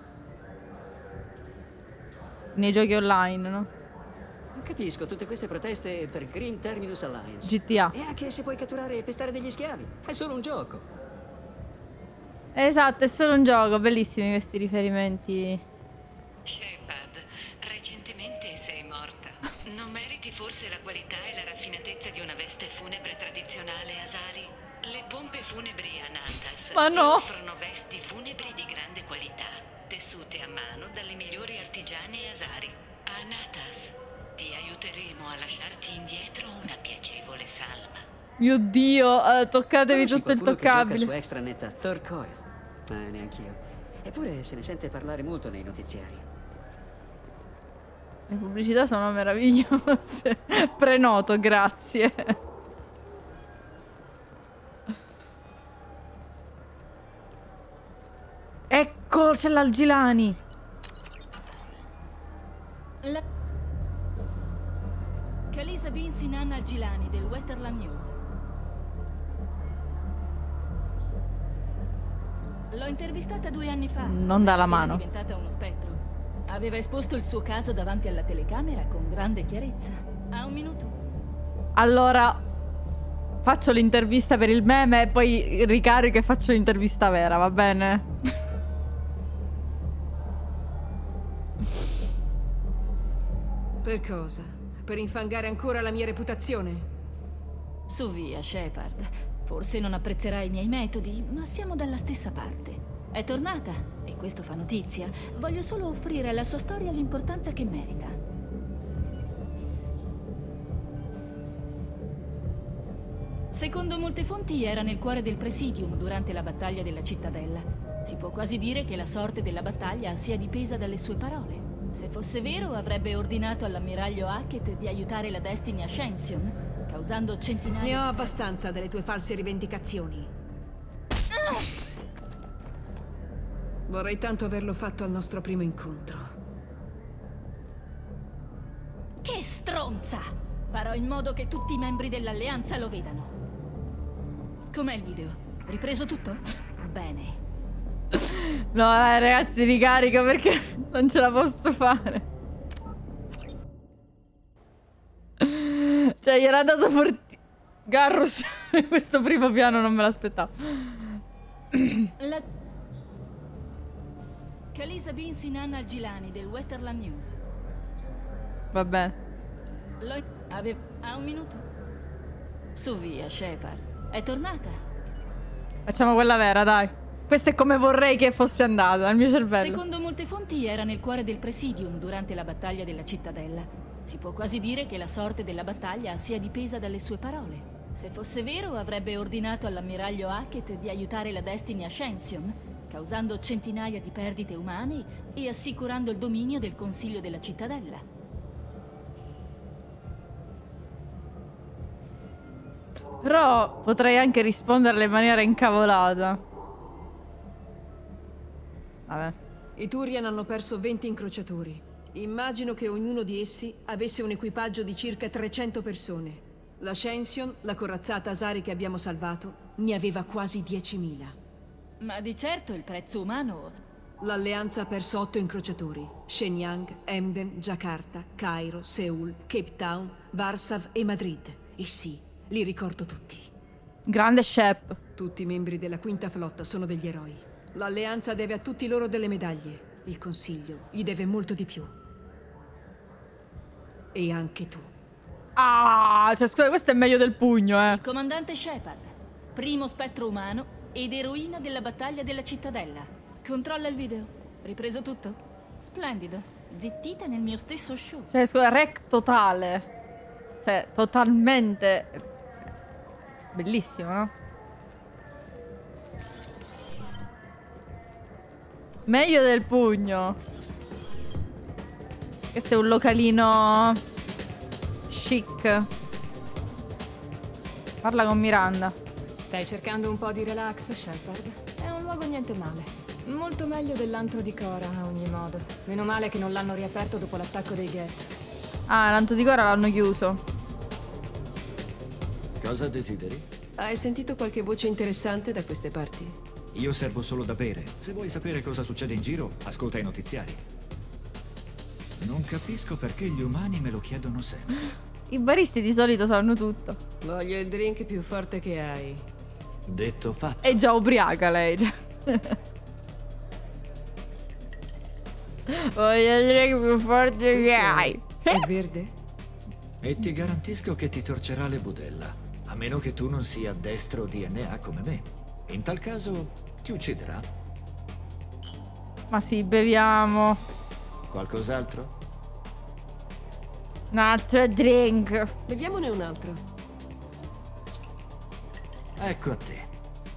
Nei giochi online, no? Capisco tutte queste proteste per Green Terminus Alliance. GTA. E anche se puoi catturare e pestare degli schiavi, è solo un gioco. Esatto, è solo un gioco. Bellissimi questi riferimenti. Shepard, recentemente sei morta. Non meriti forse la qualità e la raffinatezza di una veste funebre tradizionale Asari? Le pompe funebri Anatas ti offrono vesti funebri di grande qualità, tessute a mano dalle migliori artigiane Asari. Anatas, ti aiuteremo a lasciarti indietro una piacevole salma. Mio Dio, toccatevi tutto il toccabile. Gioca su Extranet a Third Coil. Neanch'io. Eppure se ne sente parlare molto nei notiziari. Le pubblicità sono meravigliose. Prenoto, grazie. Ecco, c'è l'Algilani. Kalisa bin Sinan Al-Gilani del Westerland News. L'ho intervistata 2 anni fa. Non dà la mano. È diventata uno spettro. Aveva esposto il suo caso davanti alla telecamera con grande chiarezza. Ha un minuto. Allora, faccio l'intervista per il meme e poi ricarico e faccio l'intervista vera, va bene? Per cosa? Per infangare ancora la mia reputazione? Su via, Shepard. Forse non apprezzerai i miei metodi, ma siamo dalla stessa parte. È tornata, e questo fa notizia. Voglio solo offrire alla sua storia l'importanza che merita. Secondo molte fonti era nel cuore del Presidium durante la battaglia della Cittadella. Si può quasi dire che la sorte della battaglia sia dipesa dalle sue parole. Se fosse vero, avrebbe ordinato all'ammiraglio Hackett di aiutare la Destiny Ascension, causando centinaia... Ne ho abbastanza delle tue false rivendicazioni. Vorrei tanto averlo fatto al nostro primo incontro. Che stronza! Farò in modo che tutti i membri dell'Alleanza lo vedano. Com'è il video? Ripreso tutto? Bene. No, ragazzi, ricarico perché non ce la posso fare. Cioè, gliel'ha dato forti... Garrus, questo primo piano non me l'aspettavo. Kalisa bin Sinan Al-Gilani del Westerland News. Vabbè. Ha un minuto? Su via, Shepard. È tornata. Facciamo quella vera, dai. Questa è come vorrei che fosse andata, al mio cervello. Secondo molte fonti era nel cuore del Presidium durante la battaglia della Cittadella. Si può quasi dire che la sorte della battaglia sia dipesa dalle sue parole. Se fosse vero, avrebbe ordinato all'ammiraglio Hackett di aiutare la Destiny Ascension, causando centinaia di perdite umane e assicurando il dominio del Consiglio della Cittadella. Però potrei anche risponderle in maniera incavolata. Vabbè. I Turian hanno perso 20 incrociatori. Immagino che ognuno di essi avesse un equipaggio di circa 300 persone. L'Ascension, la corazzata Asari che abbiamo salvato, ne aveva quasi 10.000. Ma di certo il prezzo umano... L'Alleanza ha perso 8 incrociatori. Shenyang, Emden, Jakarta, Cairo, Seul, Cape Town, Warsaw e Madrid. E sì, li ricordo tutti. Grande Shep. Tutti i membri della quinta flotta sono degli eroi. L'Alleanza deve a tutti loro delle medaglie. Il Consiglio gli deve molto di più. E anche tu. Ah, cioè scusa, questo è meglio del pugno, Il comandante Shepard, primo spettro umano ed eroina della battaglia della Cittadella. Controlla il video. Ripreso tutto? Splendido. Zittita nel mio stesso show. Cioè, scusa, rec totale. Cioè, totalmente... Bellissimo, no? Meglio del pugno. Questo è un localino chic. Parla con Miranda. Stai cercando un po' di relax, Shepard? È luogo niente male. Molto meglio dell'antro di Cora, a ogni modo. Meno male che non l'hanno riaperto dopo l'attacco dei Geth. Ah, l'antro di Cora l'hanno chiuso. Cosa desideri? Hai sentito qualche voce interessante da queste parti? Io servo solo da bere. Se vuoi sapere cosa succede in giro, ascolta i notiziari. Non capisco perché gli umani me lo chiedono sempre. I baristi di solito sanno tutto. Voglio il drink più forte che hai. Detto fatto. È già ubriaca lei. Voglio il drink più forte che hai. È verde? E ti garantisco che ti torcerà le budella. A meno che tu non sia destro DNA come me. In tal caso ti ucciderà. Ma sì, beviamo. Qualcos'altro? Un altro drink. Beviamone un altro. Ecco a te.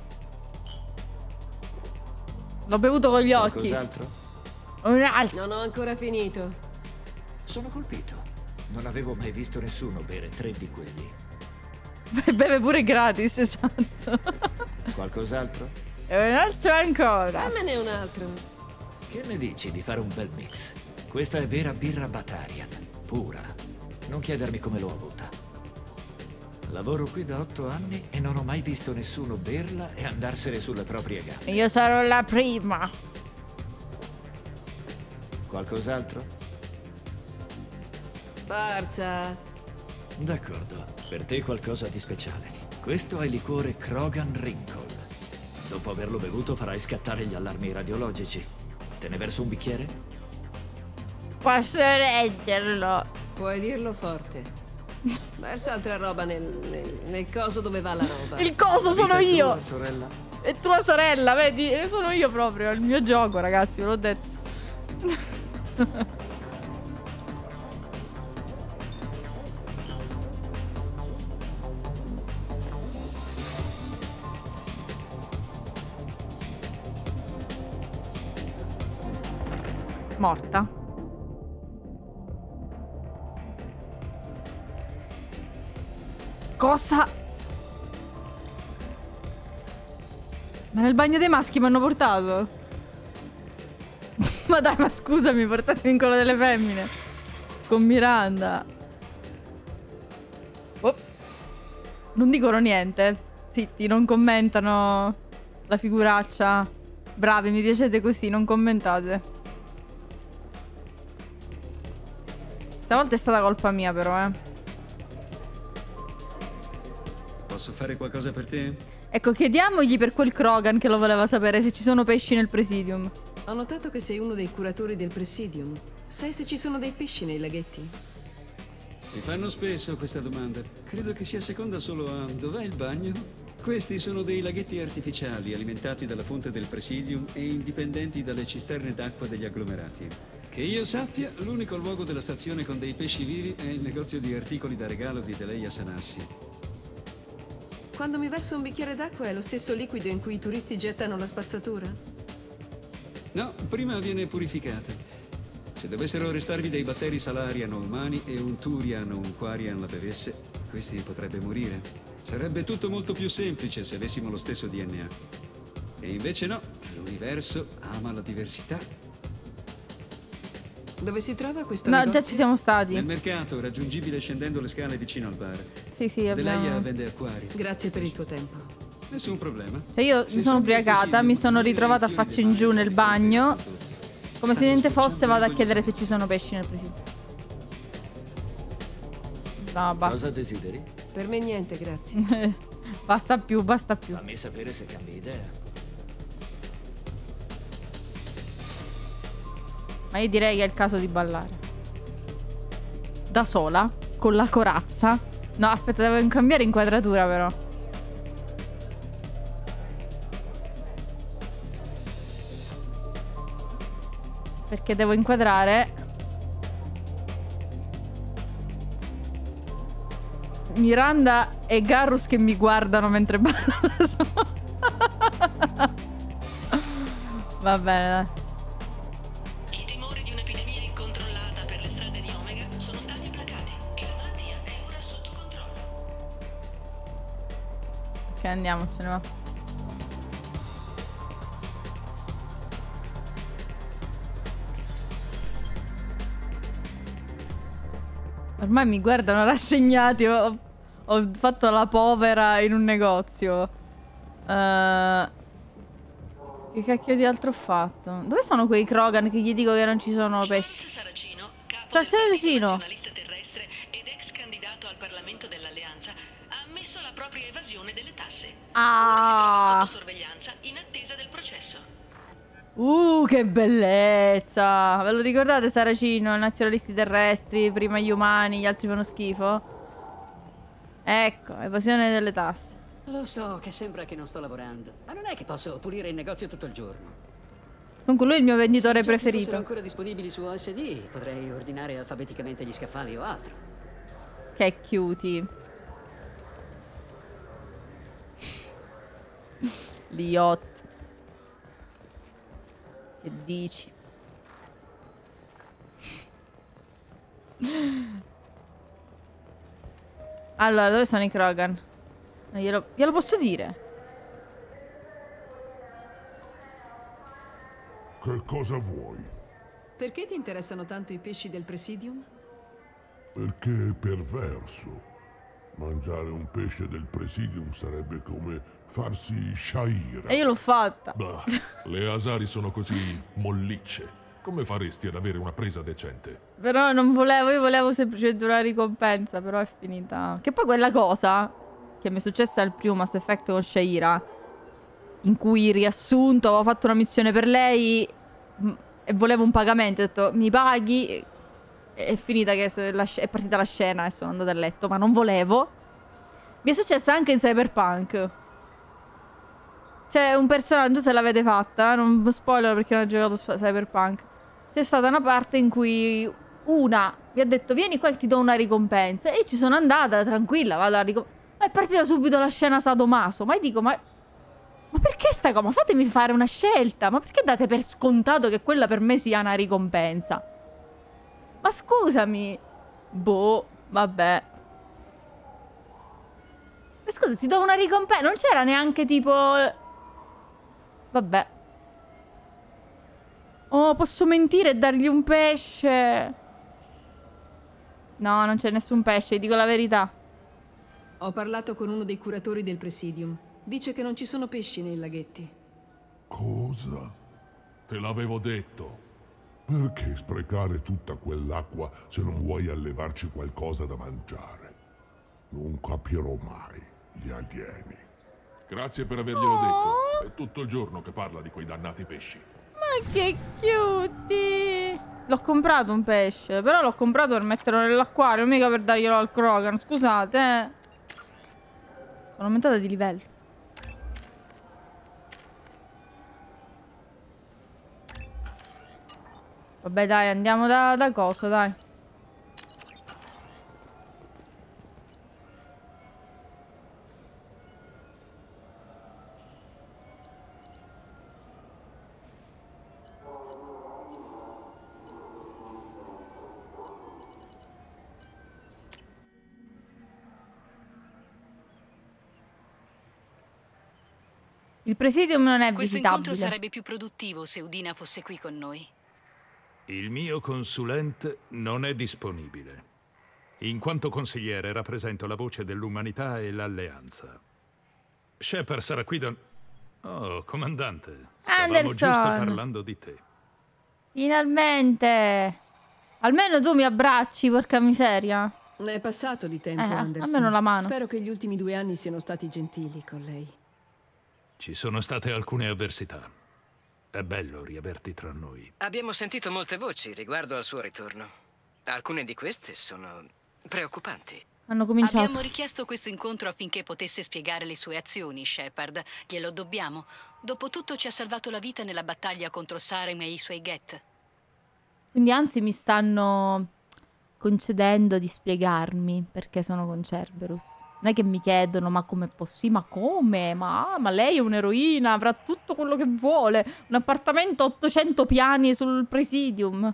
L'ho bevuto con gli occhi. Qualcos'altro? Un altro. Non ho ancora finito. Sono colpito. Non avevo mai visto nessuno bere 3 di quelli. Beve pure gratis, esatto. Qualcos'altro? E un altro ancora. Dammene un altro. Che ne dici di fare un bel mix? Questa è vera birra Batarian, pura. Non chiedermi come l'ho avuta. Lavoro qui da 8 anni e non ho mai visto nessuno berla e andarsene sulle proprie gambe. Io sarò la prima. Qualcos'altro? Forza. D'accordo, per te qualcosa di speciale. Questo è liquore Krogan Wrinkle. Dopo averlo bevuto farai scattare gli allarmi radiologici. Te ne verso un bicchiere? Posso leggerlo. Puoi dirlo forte. Versa altra roba nel coso dove va la roba. Il coso sono io. Tua sorella? E tua sorella, vedi? Sono io proprio. È il mio gioco, ragazzi, ve l'ho detto. Morta. Cosa? Ma nel bagno dei maschi mi hanno portato? Ma dai, ma scusami, portatemi in quello delle femmine. Con Miranda. Oh. Non dicono niente. Zitti, non commentano la figuraccia. Bravi, mi piacete così, non commentate. Stavolta è stata colpa mia però, Posso fare qualcosa per te? Ecco, chiediamogli per quel Krogan che lo voleva sapere se ci sono pesci nel Presidium. Ho notato che sei uno dei curatori del Presidium. Sai se ci sono dei pesci nei laghetti? Mi fanno spesso questa domanda. Credo che sia seconda solo a dov'è il bagno? Questi sono dei laghetti artificiali alimentati dalla fonte del Presidium e indipendenti dalle cisterne d'acqua degli agglomerati. Che io sappia, l'unico luogo della stazione con dei pesci vivi è il negozio di articoli da regalo di Deleia Sanassi. Quando mi verso un bicchiere d'acqua è lo stesso liquido in cui i turisti gettano la spazzatura? No, prima viene purificata. Se dovessero restarvi dei batteri salarian o umani e un Turian o un Quarian la bevesse, questi potrebbe morire. Sarebbe tutto molto più semplice se avessimo lo stesso DNA. E invece no, l'universo ama la diversità. Dove si trova questo No, negozio? già ci siamo stati. Nel mercato, raggiungibile scendendo le scale vicino al bar. Sì, abbiamo... Deleia vende acquari. Grazie per il tuo tempo. Nessun problema. Cioè io mi sono ubriacata, mi sono ritrovata a faccia in giù nel bagno. Come se niente fosse, vado a chiedere se ci sono pesci nel Presidium. No, basta. Cosa desideri? Per me niente, grazie. Basta più, basta più. Fammi sapere se cambi idea. Ma io direi che è il caso di ballare. Da sola, con la corazza. No, aspetta, devo cambiare inquadratura però. Perché devo inquadrare Miranda e Garrus che mi guardano mentre ballo da sola. Va bene, dai. I timori di un'epidemia incontrollata per le strade di Omega sono stati placati e la malattia è ora sotto controllo. Ok, andiamocene, va. Ormai mi guardano rassegnati. Ho fatto la povera in un negozio. Che cacchio di altro ho fatto? Dove sono quei Krogan che gli dico che non ci sono pesci? Ciao Saracino! Terrestre ed ex candidato al Parlamento dell'Alleanza ha ammesso la propria evasione delle tasse. Ora si trova sotto sorveglianza in attesa del processo. Che bellezza! Ve lo ricordate Saracino? I nazionalisti terrestri, prima gli umani, gli altri fanno schifo? Ecco, evasione delle tasse. Lo so che sembra che non sto lavorando, ma non è che posso pulire il negozio tutto il giorno. Comunque lui è il mio venditore Se preferito. Se fossero ancora disponibili su OSD, potrei ordinare alfabeticamente gli scaffali o altro. Che cutie. Liot. Che dici? Allora, dove sono i Krogan? Glielo posso dire? Che cosa vuoi? Perché ti interessano tanto i pesci del Presidium? Perché è perverso. Mangiare un pesce del Presidium sarebbe come farsi sciaire. E io l'ho fatta. Bah, le asari sono così mollicce. Come faresti ad avere una presa decente? Però non volevo, io volevo semplicemente una ricompensa, però è finita. Che poi quella cosa che mi è successa al primo Mass Effect con Shaira, in cui riassunto avevo fatto una missione per lei e volevo un pagamento, ho detto mi paghi, è finita che è partita la scena e sono andata a letto, ma non volevo. Mi è successa anche in Cyberpunk. C'è un personaggio, se l'avete fatta, non spoiler perché non ho giocato Cyberpunk. C'è stata una parte in cui una mi ha detto vieni qua che ti do una ricompensa, e io ci sono andata tranquilla, vado alla ricompensa. Ma è partita subito la scena sadomaso. Ma io dico ma perché sta cosa? Ma fatemi fare una scelta. Ma perché date per scontato che quella per me sia una ricompensa? Ma scusami. Boh, vabbè. Ma scusa, ti do una ricompensa. Non c'era neanche tipo... Vabbè. Oh, posso mentire e dargli un pesce? No, non c'è nessun pesce, dico la verità. Ho parlato con uno dei curatori del Presidium. Dice che non ci sono pesci nei laghetti. Cosa? Te l'avevo detto. Perché sprecare tutta quell'acqua se non vuoi allevarci qualcosa da mangiare? Non capirò mai gli alieni. Grazie per averglielo detto. È tutto il giorno che parla di quei dannati pesci. Ma che cutie! L'ho comprato un pesce, però l'ho comprato per metterlo nell'acquario, mica per darglielo al Krogan. Scusate, Sono aumentata di livello. Vabbè dai, andiamo da coso, dai. Il Presidium non è Questo visitabile. incontro sarebbe più produttivo se Udina fosse qui con noi. Il mio consulente non è disponibile. In quanto consigliere rappresento la voce dell'umanità e l'alleanza. Shepard sarà qui da... Oh, comandante. Stavamo Anderson. giusto parlando di te. Finalmente. Almeno tu mi abbracci, porca miseria. È passato di tempo, Anderson. almeno la mano. Spero che gli ultimi 2 anni siano stati gentili con lei. Ci sono state alcune avversità. È bello riaverti tra noi. Abbiamo sentito molte voci riguardo al suo ritorno. Alcune di queste sono preoccupanti. Hanno cominciato. Abbiamo richiesto questo incontro affinché potesse spiegare le sue azioni, Shepard. Glielo dobbiamo. Dopotutto ci ha salvato la vita nella battaglia contro Sarem e i suoi Geth. Quindi anzi mi stanno concedendo di spiegarmi perché sono con Cerberus. Non è che mi chiedono ma com'è possibile, ma come? Ma lei è un'eroina, avrà tutto quello che vuole. Un appartamento a 800 piani sul Presidium.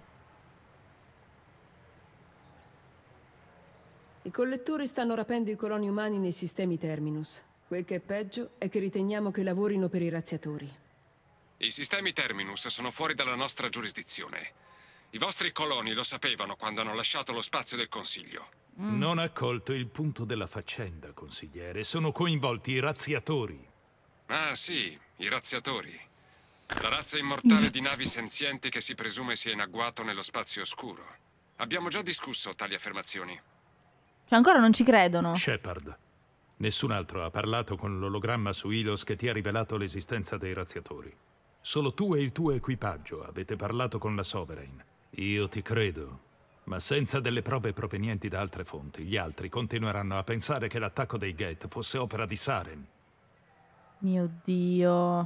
I collettori stanno rapendo i coloni umani nei sistemi Terminus. Quel che è peggio è che riteniamo che lavorino per i razziatori. I sistemi Terminus sono fuori dalla nostra giurisdizione. I vostri coloni lo sapevano quando hanno lasciato lo spazio del Consiglio. Non ha colto il punto della faccenda, consigliere. Sono coinvolti i razziatori. Ah, sì, i razziatori. La razza immortale di navi senzienti che si presume sia in agguato nello spazio oscuro. Abbiamo già discusso tali affermazioni. Cioè, ancora non ci credono. Shepard, nessun altro ha parlato con l'ologramma su Ilos che ti ha rivelato l'esistenza dei razziatori. Solo tu e il tuo equipaggio avete parlato con la Sovereign. Io ti credo, ma senza delle prove provenienti da altre fonti, gli altri continueranno a pensare che l'attacco dei Geth fosse opera di Saren. Mio Dio.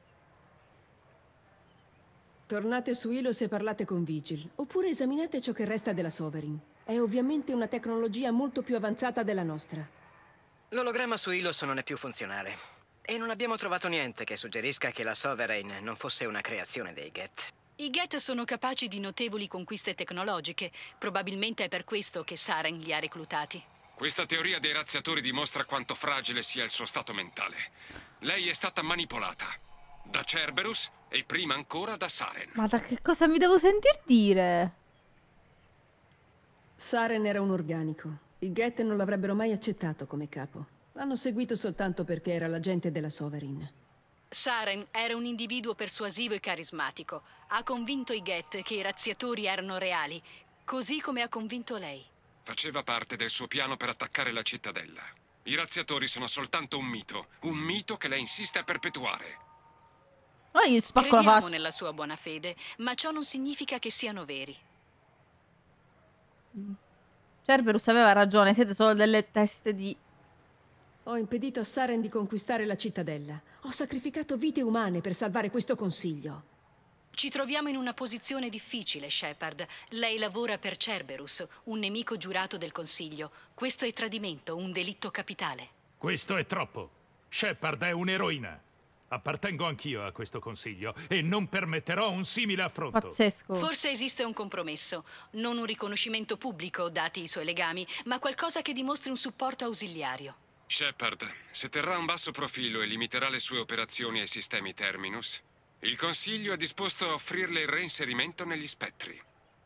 Tornate su Ilos e parlate con Vigil, oppure esaminate ciò che resta della Sovereign. È ovviamente una tecnologia molto più avanzata della nostra. L'ologramma su Ilos non è più funzionale. E non abbiamo trovato niente che suggerisca che la Sovereign non fosse una creazione dei Geth. I Geth sono capaci di notevoli conquiste tecnologiche. Probabilmente è per questo che Saren li ha reclutati. Questa teoria dei razziatori dimostra quanto fragile sia il suo stato mentale. Lei è stata manipolata da Cerberus e prima ancora da Saren. Ma da che cosa mi devo sentir dire? Saren era un organico. I Geth non l'avrebbero mai accettato come capo. L'hanno seguito soltanto perché era l'agente della Sovereign. Saren era un individuo persuasivo e carismatico. Ha convinto i Geth che i razziatori erano reali, così come ha convinto lei. Faceva parte del suo piano per attaccare la cittadella. I razziatori sono soltanto un mito che lei insiste a perpetuare. Oh, gli spacco la Crediamo faccia. nella sua buona fede, ma ciò non significa che siano veri. Cerberus aveva ragione, siete solo delle teste di... Ho impedito a Saren di conquistare la cittadella. Ho sacrificato vite umane per salvare questo consiglio. Ci troviamo in una posizione difficile, Shepard. Lei lavora per Cerberus, un nemico giurato del Consiglio. Questo è tradimento, un delitto capitale. Questo è troppo. Shepard è un'eroina. Appartengo anch'io a questo consiglio e non permetterò un simile affronto. Pazzesco. Forse esiste un compromesso. Non un riconoscimento pubblico, dati i suoi legami, ma qualcosa che dimostri un supporto ausiliario. Shepard, se terrà un basso profilo e limiterà le sue operazioni ai sistemi Terminus, il Consiglio è disposto a offrirle il reinserimento negli spettri.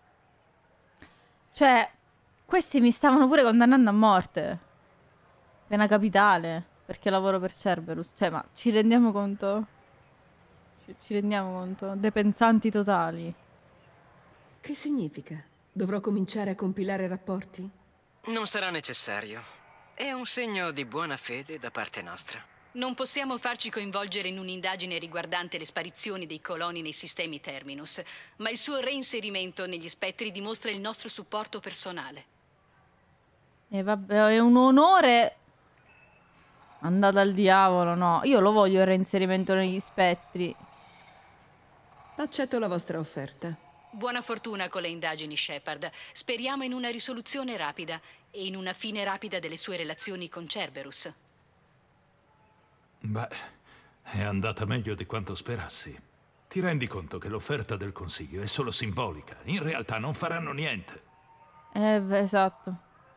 Cioè, questi mi stavano pure condannando a morte. Pena capitale, perché lavoro per Cerberus. Cioè, ma ci rendiamo conto? Ci rendiamo conto? Depensanti totali. Che significa? Dovrò cominciare a compilare rapporti? Non sarà necessario. È un segno di buona fede da parte nostra. Non possiamo farci coinvolgere in un'indagine riguardante le sparizioni dei coloni nei sistemi Terminus, ma il suo reinserimento negli spettri dimostra il nostro supporto personale. E vabbè, è un onore. Andate al diavolo, no. Io lo voglio il reinserimento negli spettri. Accetto la vostra offerta. Buona fortuna con le indagini, Shepard. Speriamo in una risoluzione rapida e in una fine rapida delle sue relazioni con Cerberus. Beh, è andata meglio di quanto sperassi. Ti rendi conto che l'offerta del Consiglio è solo simbolica? In realtà non faranno niente. Beh, esatto.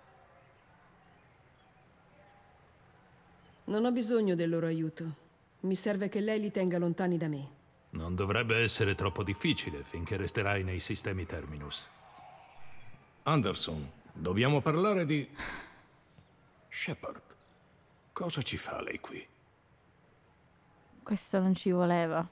Non ho bisogno del loro aiuto. Mi serve che lei li tenga lontani da me. Non dovrebbe essere troppo difficile finché resterai nei sistemi Terminus. Anderson, dobbiamo parlare di... Shepard, cosa ci fa lei qui? Questo non ci voleva.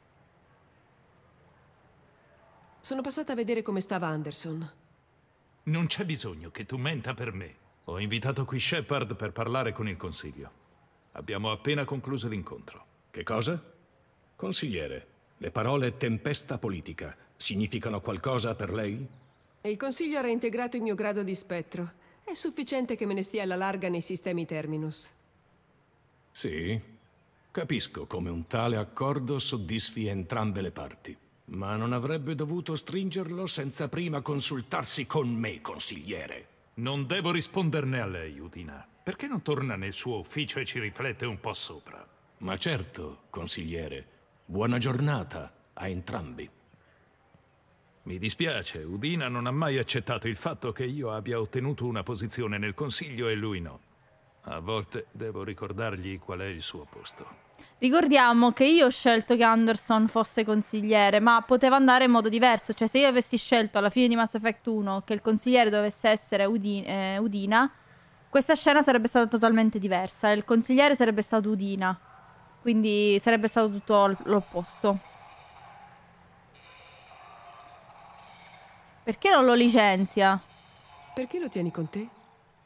Sono passata a vedere come stava Anderson. Non c'è bisogno che tu menta per me. Ho invitato qui Shepard per parlare con il Consiglio. Abbiamo appena concluso l'incontro. Che cosa? Consigliere, le parole tempesta politica significano qualcosa per lei? E il Consiglio ha reintegrato il mio grado di spettro. È sufficiente che me ne stia alla larga nei sistemi Terminus. Sì, capisco come un tale accordo soddisfi entrambe le parti. Ma non avrebbe dovuto stringerlo senza prima consultarsi con me, consigliere. Non devo risponderne a lei, Udina. Perché non torna nel suo ufficio e ci riflette un po' sopra? Ma certo, consigliere. Buona giornata a entrambi. Mi dispiace, Udina non ha mai accettato il fatto che io abbia ottenuto una posizione nel Consiglio e lui no. A volte devo ricordargli qual è il suo posto. Ricordiamo che io ho scelto che Anderson fosse consigliere, ma poteva andare in modo diverso. Cioè, se io avessi scelto alla fine di Mass Effect 1 che il consigliere dovesse essere Udina, questa scena sarebbe stata totalmente diversa. Il consigliere sarebbe stato Udina. Quindi sarebbe stato tutto l'opposto. Perché non lo licenzia? Perché lo tieni con te?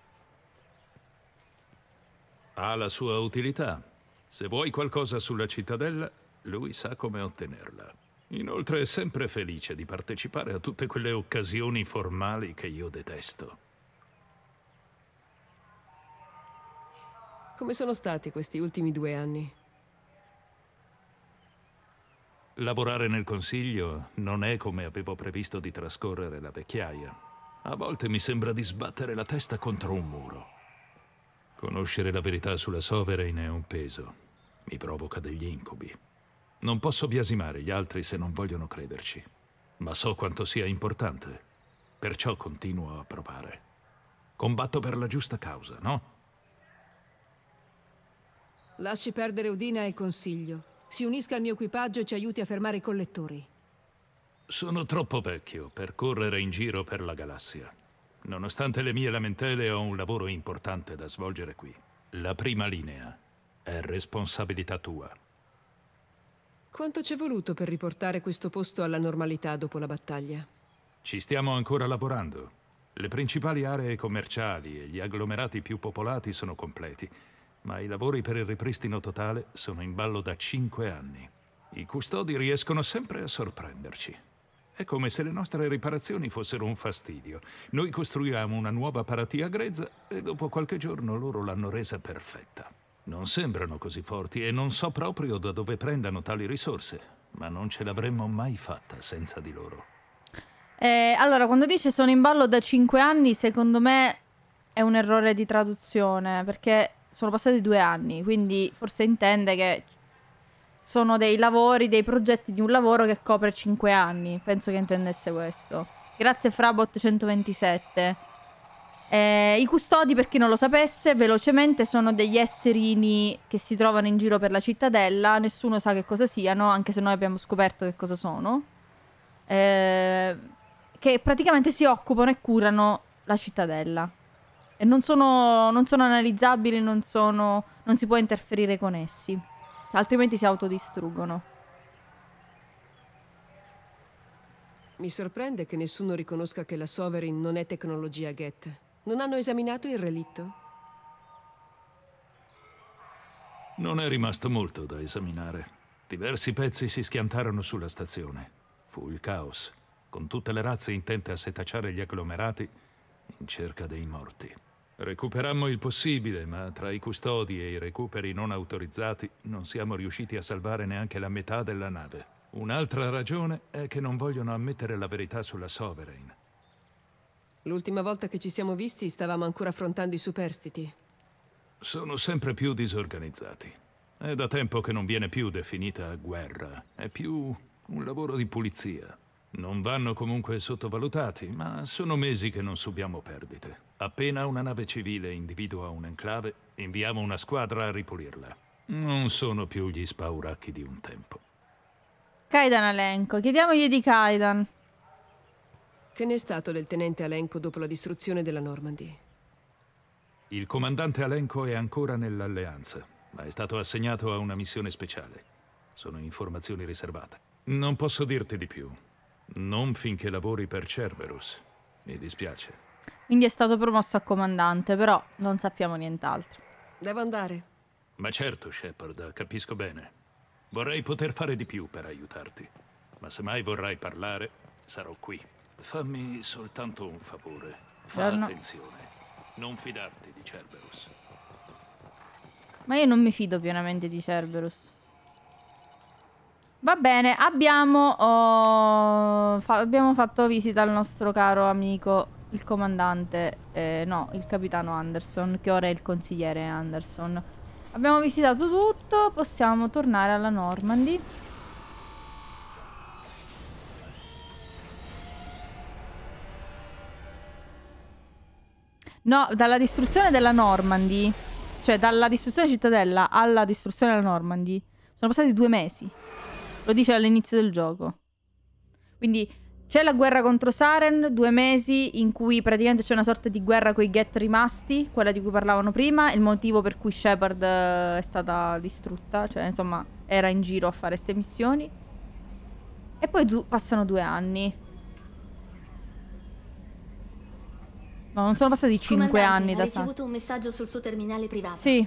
Ha la sua utilità. Se vuoi qualcosa sulla cittadella, lui sa come ottenerla. Inoltre è sempre felice di partecipare a tutte quelle occasioni formali che io detesto. Come sono stati questi ultimi 2 anni? Lavorare nel consiglio non è come avevo previsto di trascorrere la vecchiaia. A volte mi sembra di sbattere la testa contro un muro. Conoscere la verità sulla Sovereign è un peso. Mi provoca degli incubi. Non posso biasimare gli altri se non vogliono crederci. Ma so quanto sia importante. Perciò continuo a provare. Combatto per la giusta causa, no? Lasci perdere Udina e il consiglio. Si unisca al mio equipaggio e ci aiuti a fermare i collettori. Sono troppo vecchio per correre in giro per la galassia. Nonostante le mie lamentele, ho un lavoro importante da svolgere qui. La prima linea è responsabilità tua. Quanto ci è voluto per riportare questo posto alla normalità dopo la battaglia? Ci stiamo ancora lavorando. Le principali aree commerciali e gli agglomerati più popolati sono completi, ma i lavori per il ripristino totale sono in ballo da 5 anni. I custodi riescono sempre a sorprenderci. È come se le nostre riparazioni fossero un fastidio. Noi costruiamo una nuova paratia grezza e dopo qualche giorno loro l'hanno resa perfetta. Non sembrano così forti e non so proprio da dove prendano tali risorse, ma non ce l'avremmo mai fatta senza di loro. Allora, quando dice sono in ballo da 5 anni, secondo me è un errore di traduzione, perché sono passati 2 anni, quindi forse intende che sono dei lavori, dei progetti di un lavoro che copre 5 anni. Penso che intendesse questo. Grazie Frabot 127. I custodi, per chi non lo sapesse, velocemente sono degli esserini che si trovano in giro per la cittadella. Nessuno sa che cosa siano, anche se noi abbiamo scoperto che cosa sono. Che praticamente si occupano e curano la cittadella. E non sono analizzabili, non si può interferire con essi. Altrimenti si autodistruggono. Mi sorprende che nessuno riconosca che la Sovereign non è tecnologia Geth. Non hanno esaminato il relitto? Non è rimasto molto da esaminare. Diversi pezzi si schiantarono sulla stazione. Fu il caos, con tutte le razze intente a setacciare gli agglomerati in cerca dei morti. Recuperammo il possibile, ma tra i custodi e i recuperi non autorizzati non siamo riusciti a salvare neanche la metà della nave. Un'altra ragione è che non vogliono ammettere la verità sulla Sovereign. L'ultima volta che ci siamo visti stavamo ancora affrontando i superstiti. Sono sempre più disorganizzati. È da tempo che non viene più definita guerra, è più un lavoro di pulizia. Non vanno comunque sottovalutati, ma sono mesi che non subiamo perdite. Appena una nave civile individua un'enclave, inviamo una squadra a ripulirla. Non sono più gli spauracchi di un tempo. Kaidan Alenko, chiediamogli di Kaidan. Che ne è stato del tenente Alenko dopo la distruzione della Normandy? Il comandante Alenko è ancora nell'Alleanza, ma è stato assegnato a una missione speciale. Sono informazioni riservate. Non posso dirti di più. Non finché lavori per Cerberus. Mi dispiace. Quindi è stato promosso a comandante, però non sappiamo nient'altro. Devo andare. Ma certo, Shepard, capisco bene. Vorrei poter fare di più per aiutarti. Ma se mai vorrai parlare, sarò qui. Fammi soltanto un favore. Fa attenzione. Non fidarti di Cerberus. Ma io non mi fido pienamente di Cerberus. Va bene, abbiamo fatto visita al nostro caro amico, il comandante, no, il capitano Anderson, che ora è il consigliere Anderson. Abbiamo visitato tutto, possiamo tornare alla Normandy. No, dalla distruzione della Normandy, cioè dalla distruzione cittadella alla distruzione della Normandy, Sono passati 2 mesi. Lo dice all'inizio del gioco. Quindi c'è la guerra contro Saren, 2 mesi in cui praticamente c'è una sorta di guerra con i Geth rimasti, quella di cui parlavano prima, il motivo per cui Shepard è stata distrutta, cioè insomma era in giro a fare queste missioni. E poi passano 2 anni. No, non sono passati 5 anni da Saren. Ha ricevuto un messaggio sul suo terminale privato. Sì.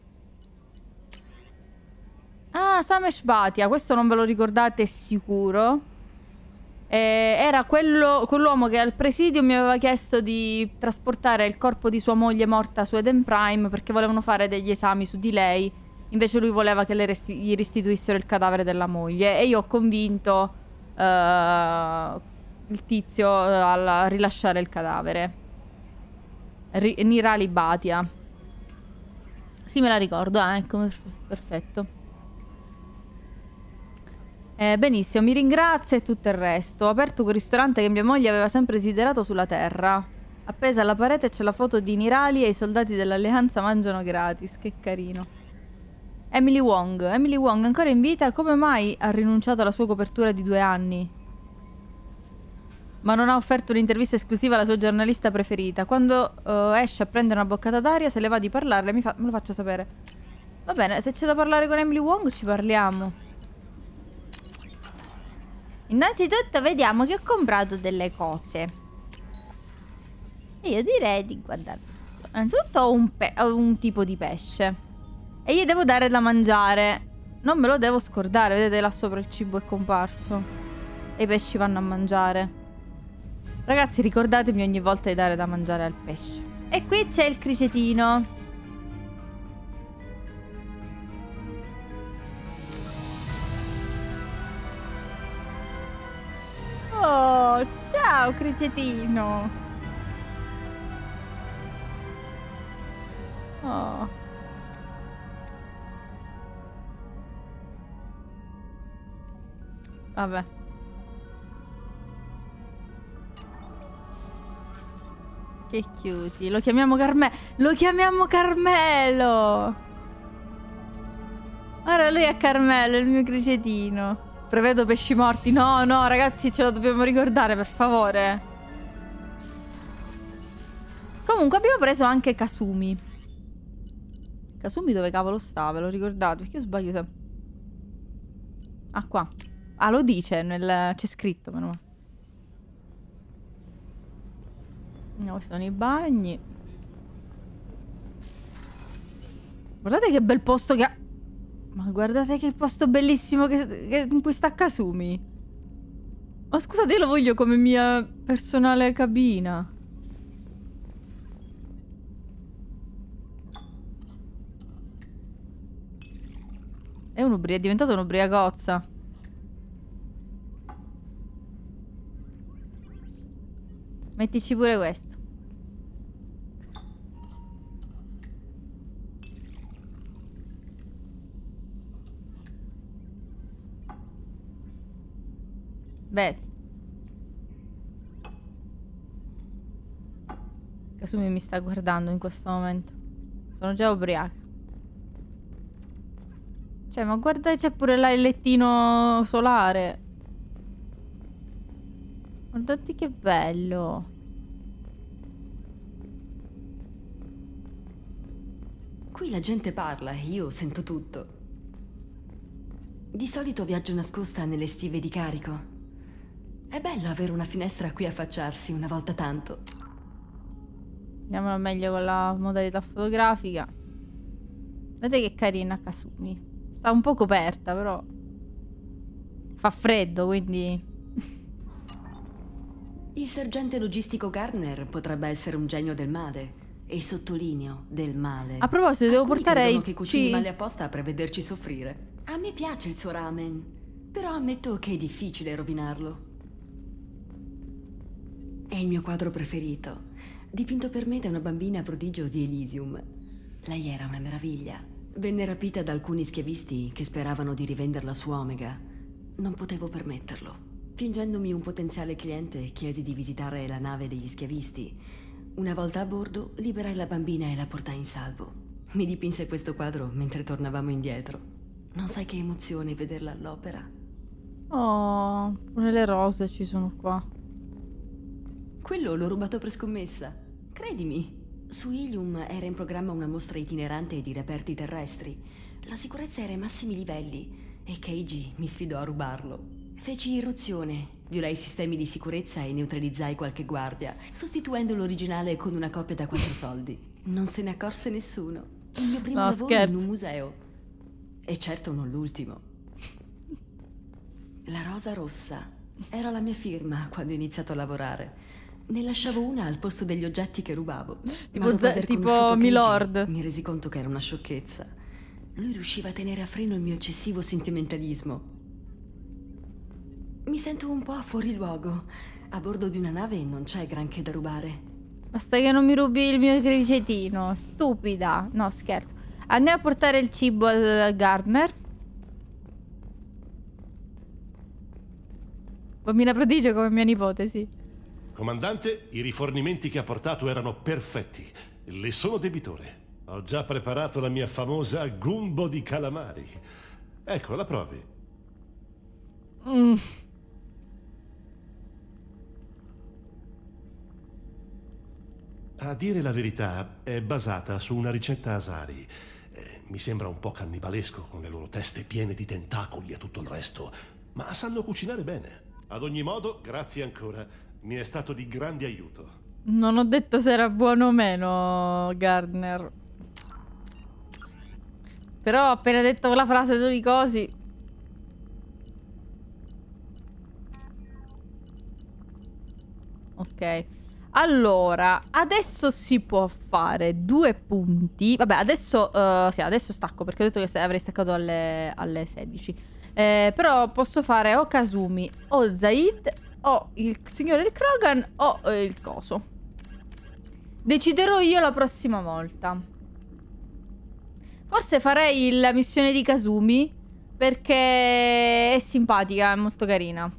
Ah, Samesh Bhatia, questo non ve lo ricordate sicuro. Era quell'uomo che al Presidium mi aveva chiesto di trasportare il corpo di sua moglie morta su Eden Prime perché volevano fare degli esami su di lei. Invece lui voleva che gli restituissero il cadavere della moglie. E io ho convinto il tizio a rilasciare il cadavere. Nirali Bhatia. Sì, me la ricordo, ecco, perfetto. Benissimo, mi ringrazia e tutto il resto. Ho aperto quel ristorante che mia moglie aveva sempre desiderato sulla terra. Appesa alla parete c'è la foto di Nirali e i soldati dell'Alleanza mangiano gratis. Che carino. Emily Wong ancora in vita? Come mai ha rinunciato alla sua copertura di 2 anni? Ma non ha offerto un'intervista esclusiva alla sua giornalista preferita. Quando esce a prendere una boccata d'aria, se le va di parlarle, me lo faccia sapere. Va bene, se c'è da parlare con Emily Wong ci parliamo. Innanzitutto vediamo che ho comprato delle cose. E io direi di guardare. Innanzitutto ho un tipo di pesce. E gli devo dare da mangiare. Non me lo devo scordare. Vedete là sopra il cibo è comparso. E i pesci vanno a mangiare. Ragazzi, ricordatemi ogni volta di dare da mangiare al pesce. E qui c'è il cricetino. Oh, ciao cricetino. Oh. Vabbè. Che cutie. Lo chiamiamo Carmelo. Lo chiamiamo Carmelo. Ora lui è Carmelo, il mio cricetino. Prevedo pesci morti. No, no, ragazzi, ce lo dobbiamo ricordare, per favore. Comunque abbiamo preso anche Kasumi. Kasumi dove cavolo sta? Ve lo ricordate? Perché io sbaglio sempre. Ah, qua. Ah, lo dice nel... c'è scritto, meno male. No, questi sono i bagni. Guardate che bel posto che ha. Ma guardate che posto bellissimo in cui sta Kasumi. Ma scusate, io lo voglio come mia personale cabina. È diventato un'ubriacozza. Mettici pure questo. Beh. Kasumi mi sta guardando in questo momento. Sono già ubriaca. Cioè, ma guarda, c'è pure là il lettino solare. Guardate che bello. Qui la gente parla e io sento tutto. Di solito viaggio nascosta nelle stive di carico. È bello avere una finestra a cui affacciarsi una volta tanto. Andiamola meglio con la modalità fotografica. Vedete che carina Kasumi. Sta un po' coperta, però fa freddo, quindi... Il sergente logistico Gardner potrebbe essere un genio del male. E sottolineo del male. A proposito, devo portare i che cucini male apposta per vederci soffrire. A me piace il suo ramen, però ammetto che è difficile rovinarlo. È il mio quadro preferito, dipinto per me da una bambina prodigio di Elysium. Lei era una meraviglia. Venne rapita da alcuni schiavisti che speravano di rivenderla su Omega. Non potevo permetterlo. Fingendomi un potenziale cliente, chiesi di visitare la nave degli schiavisti. Una volta a bordo, liberai la bambina e la portai in salvo. Mi dipinse questo quadro mentre tornavamo indietro. Non sai che emozione vederla all'opera. Oh, pure le rose ci sono qua. Quello l'ho rubato per scommessa. Credimi. Su Ilium era in programma una mostra itinerante di reperti terrestri. La sicurezza era ai massimi livelli e Keiji mi sfidò a rubarlo. Feci irruzione, violai i sistemi di sicurezza e neutralizzai qualche guardia, sostituendo l'originale con una copia da 4 soldi. Non se ne accorse nessuno. Il mio primo lavoro in un museo. E certo non l'ultimo. La rosa rossa era la mia firma quando ho iniziato a lavorare. Ne lasciavo una al posto degli oggetti che rubavo. Tipo Milord. Mi resi conto che era una sciocchezza. Lui riusciva a tenere a freno il mio eccessivo sentimentalismo. Mi sento un po' fuori luogo. A bordo di una nave non c'è granché da rubare. Basta che non mi rubi il mio cricetino. Stupida. No, scherzo. Andiamo a portare il cibo al Gardner. Bambina prodigio come mia nipote, sì. Comandante, i rifornimenti che ha portato erano perfetti. Le sono debitore. Ho già preparato la mia famosa gumbo di calamari. Ecco, la provi. A dire la verità, è basata su una ricetta Asari. Mi sembra un po' cannibalesco con le loro teste piene di tentacoli e tutto il resto, ma sanno cucinare bene. Ad ogni modo, grazie ancora. Mi è stato di grande aiuto. Non ho detto se era buono o meno, Gardner. Però ho appena detto la frase sui cosi. Ok. Allora, adesso si può fare 2 punti. Vabbè, adesso sì, adesso stacco perché ho detto che avrei staccato alle 16. Però posso fare o Kazumi o Zaid o il signore del Krogan o il coso. Deciderò io la prossima volta. Forse farei la missione di Kazumi perché è simpatica, è molto carina.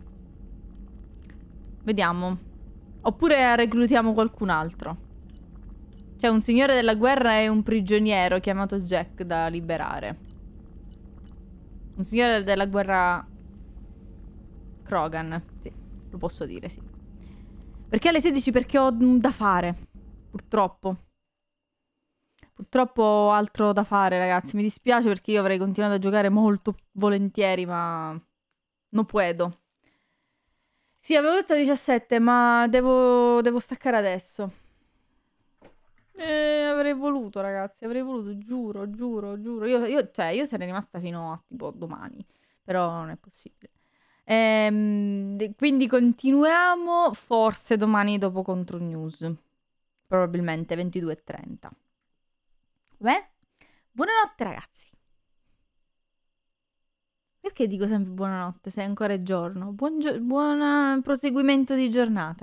Vediamo. Oppure reclutiamo qualcun altro. C'è un signore della guerra e un prigioniero chiamato Jack da liberare. Un signore della guerra Krogan. Sì, lo posso dire, sì. Perché alle 16? Perché ho da fare. Purtroppo. Purtroppo ho altro da fare, ragazzi. Mi dispiace perché io avrei continuato a giocare molto volentieri, ma non puedo. Sì, avevo detto 17, ma devo staccare adesso. Avrei voluto, ragazzi, avrei voluto, giuro. Io sarei rimasta fino a tipo domani, però non è possibile. Quindi continuiamo forse domani dopo Contro News. Probabilmente 22:30. Beh, buonanotte, ragazzi. Perché dico sempre buonanotte se ancora è giorno? Buon proseguimento di giornata.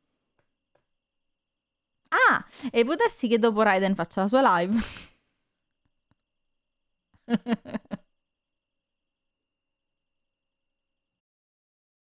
Ah, e può darsi che dopo Raiden faccia la sua live.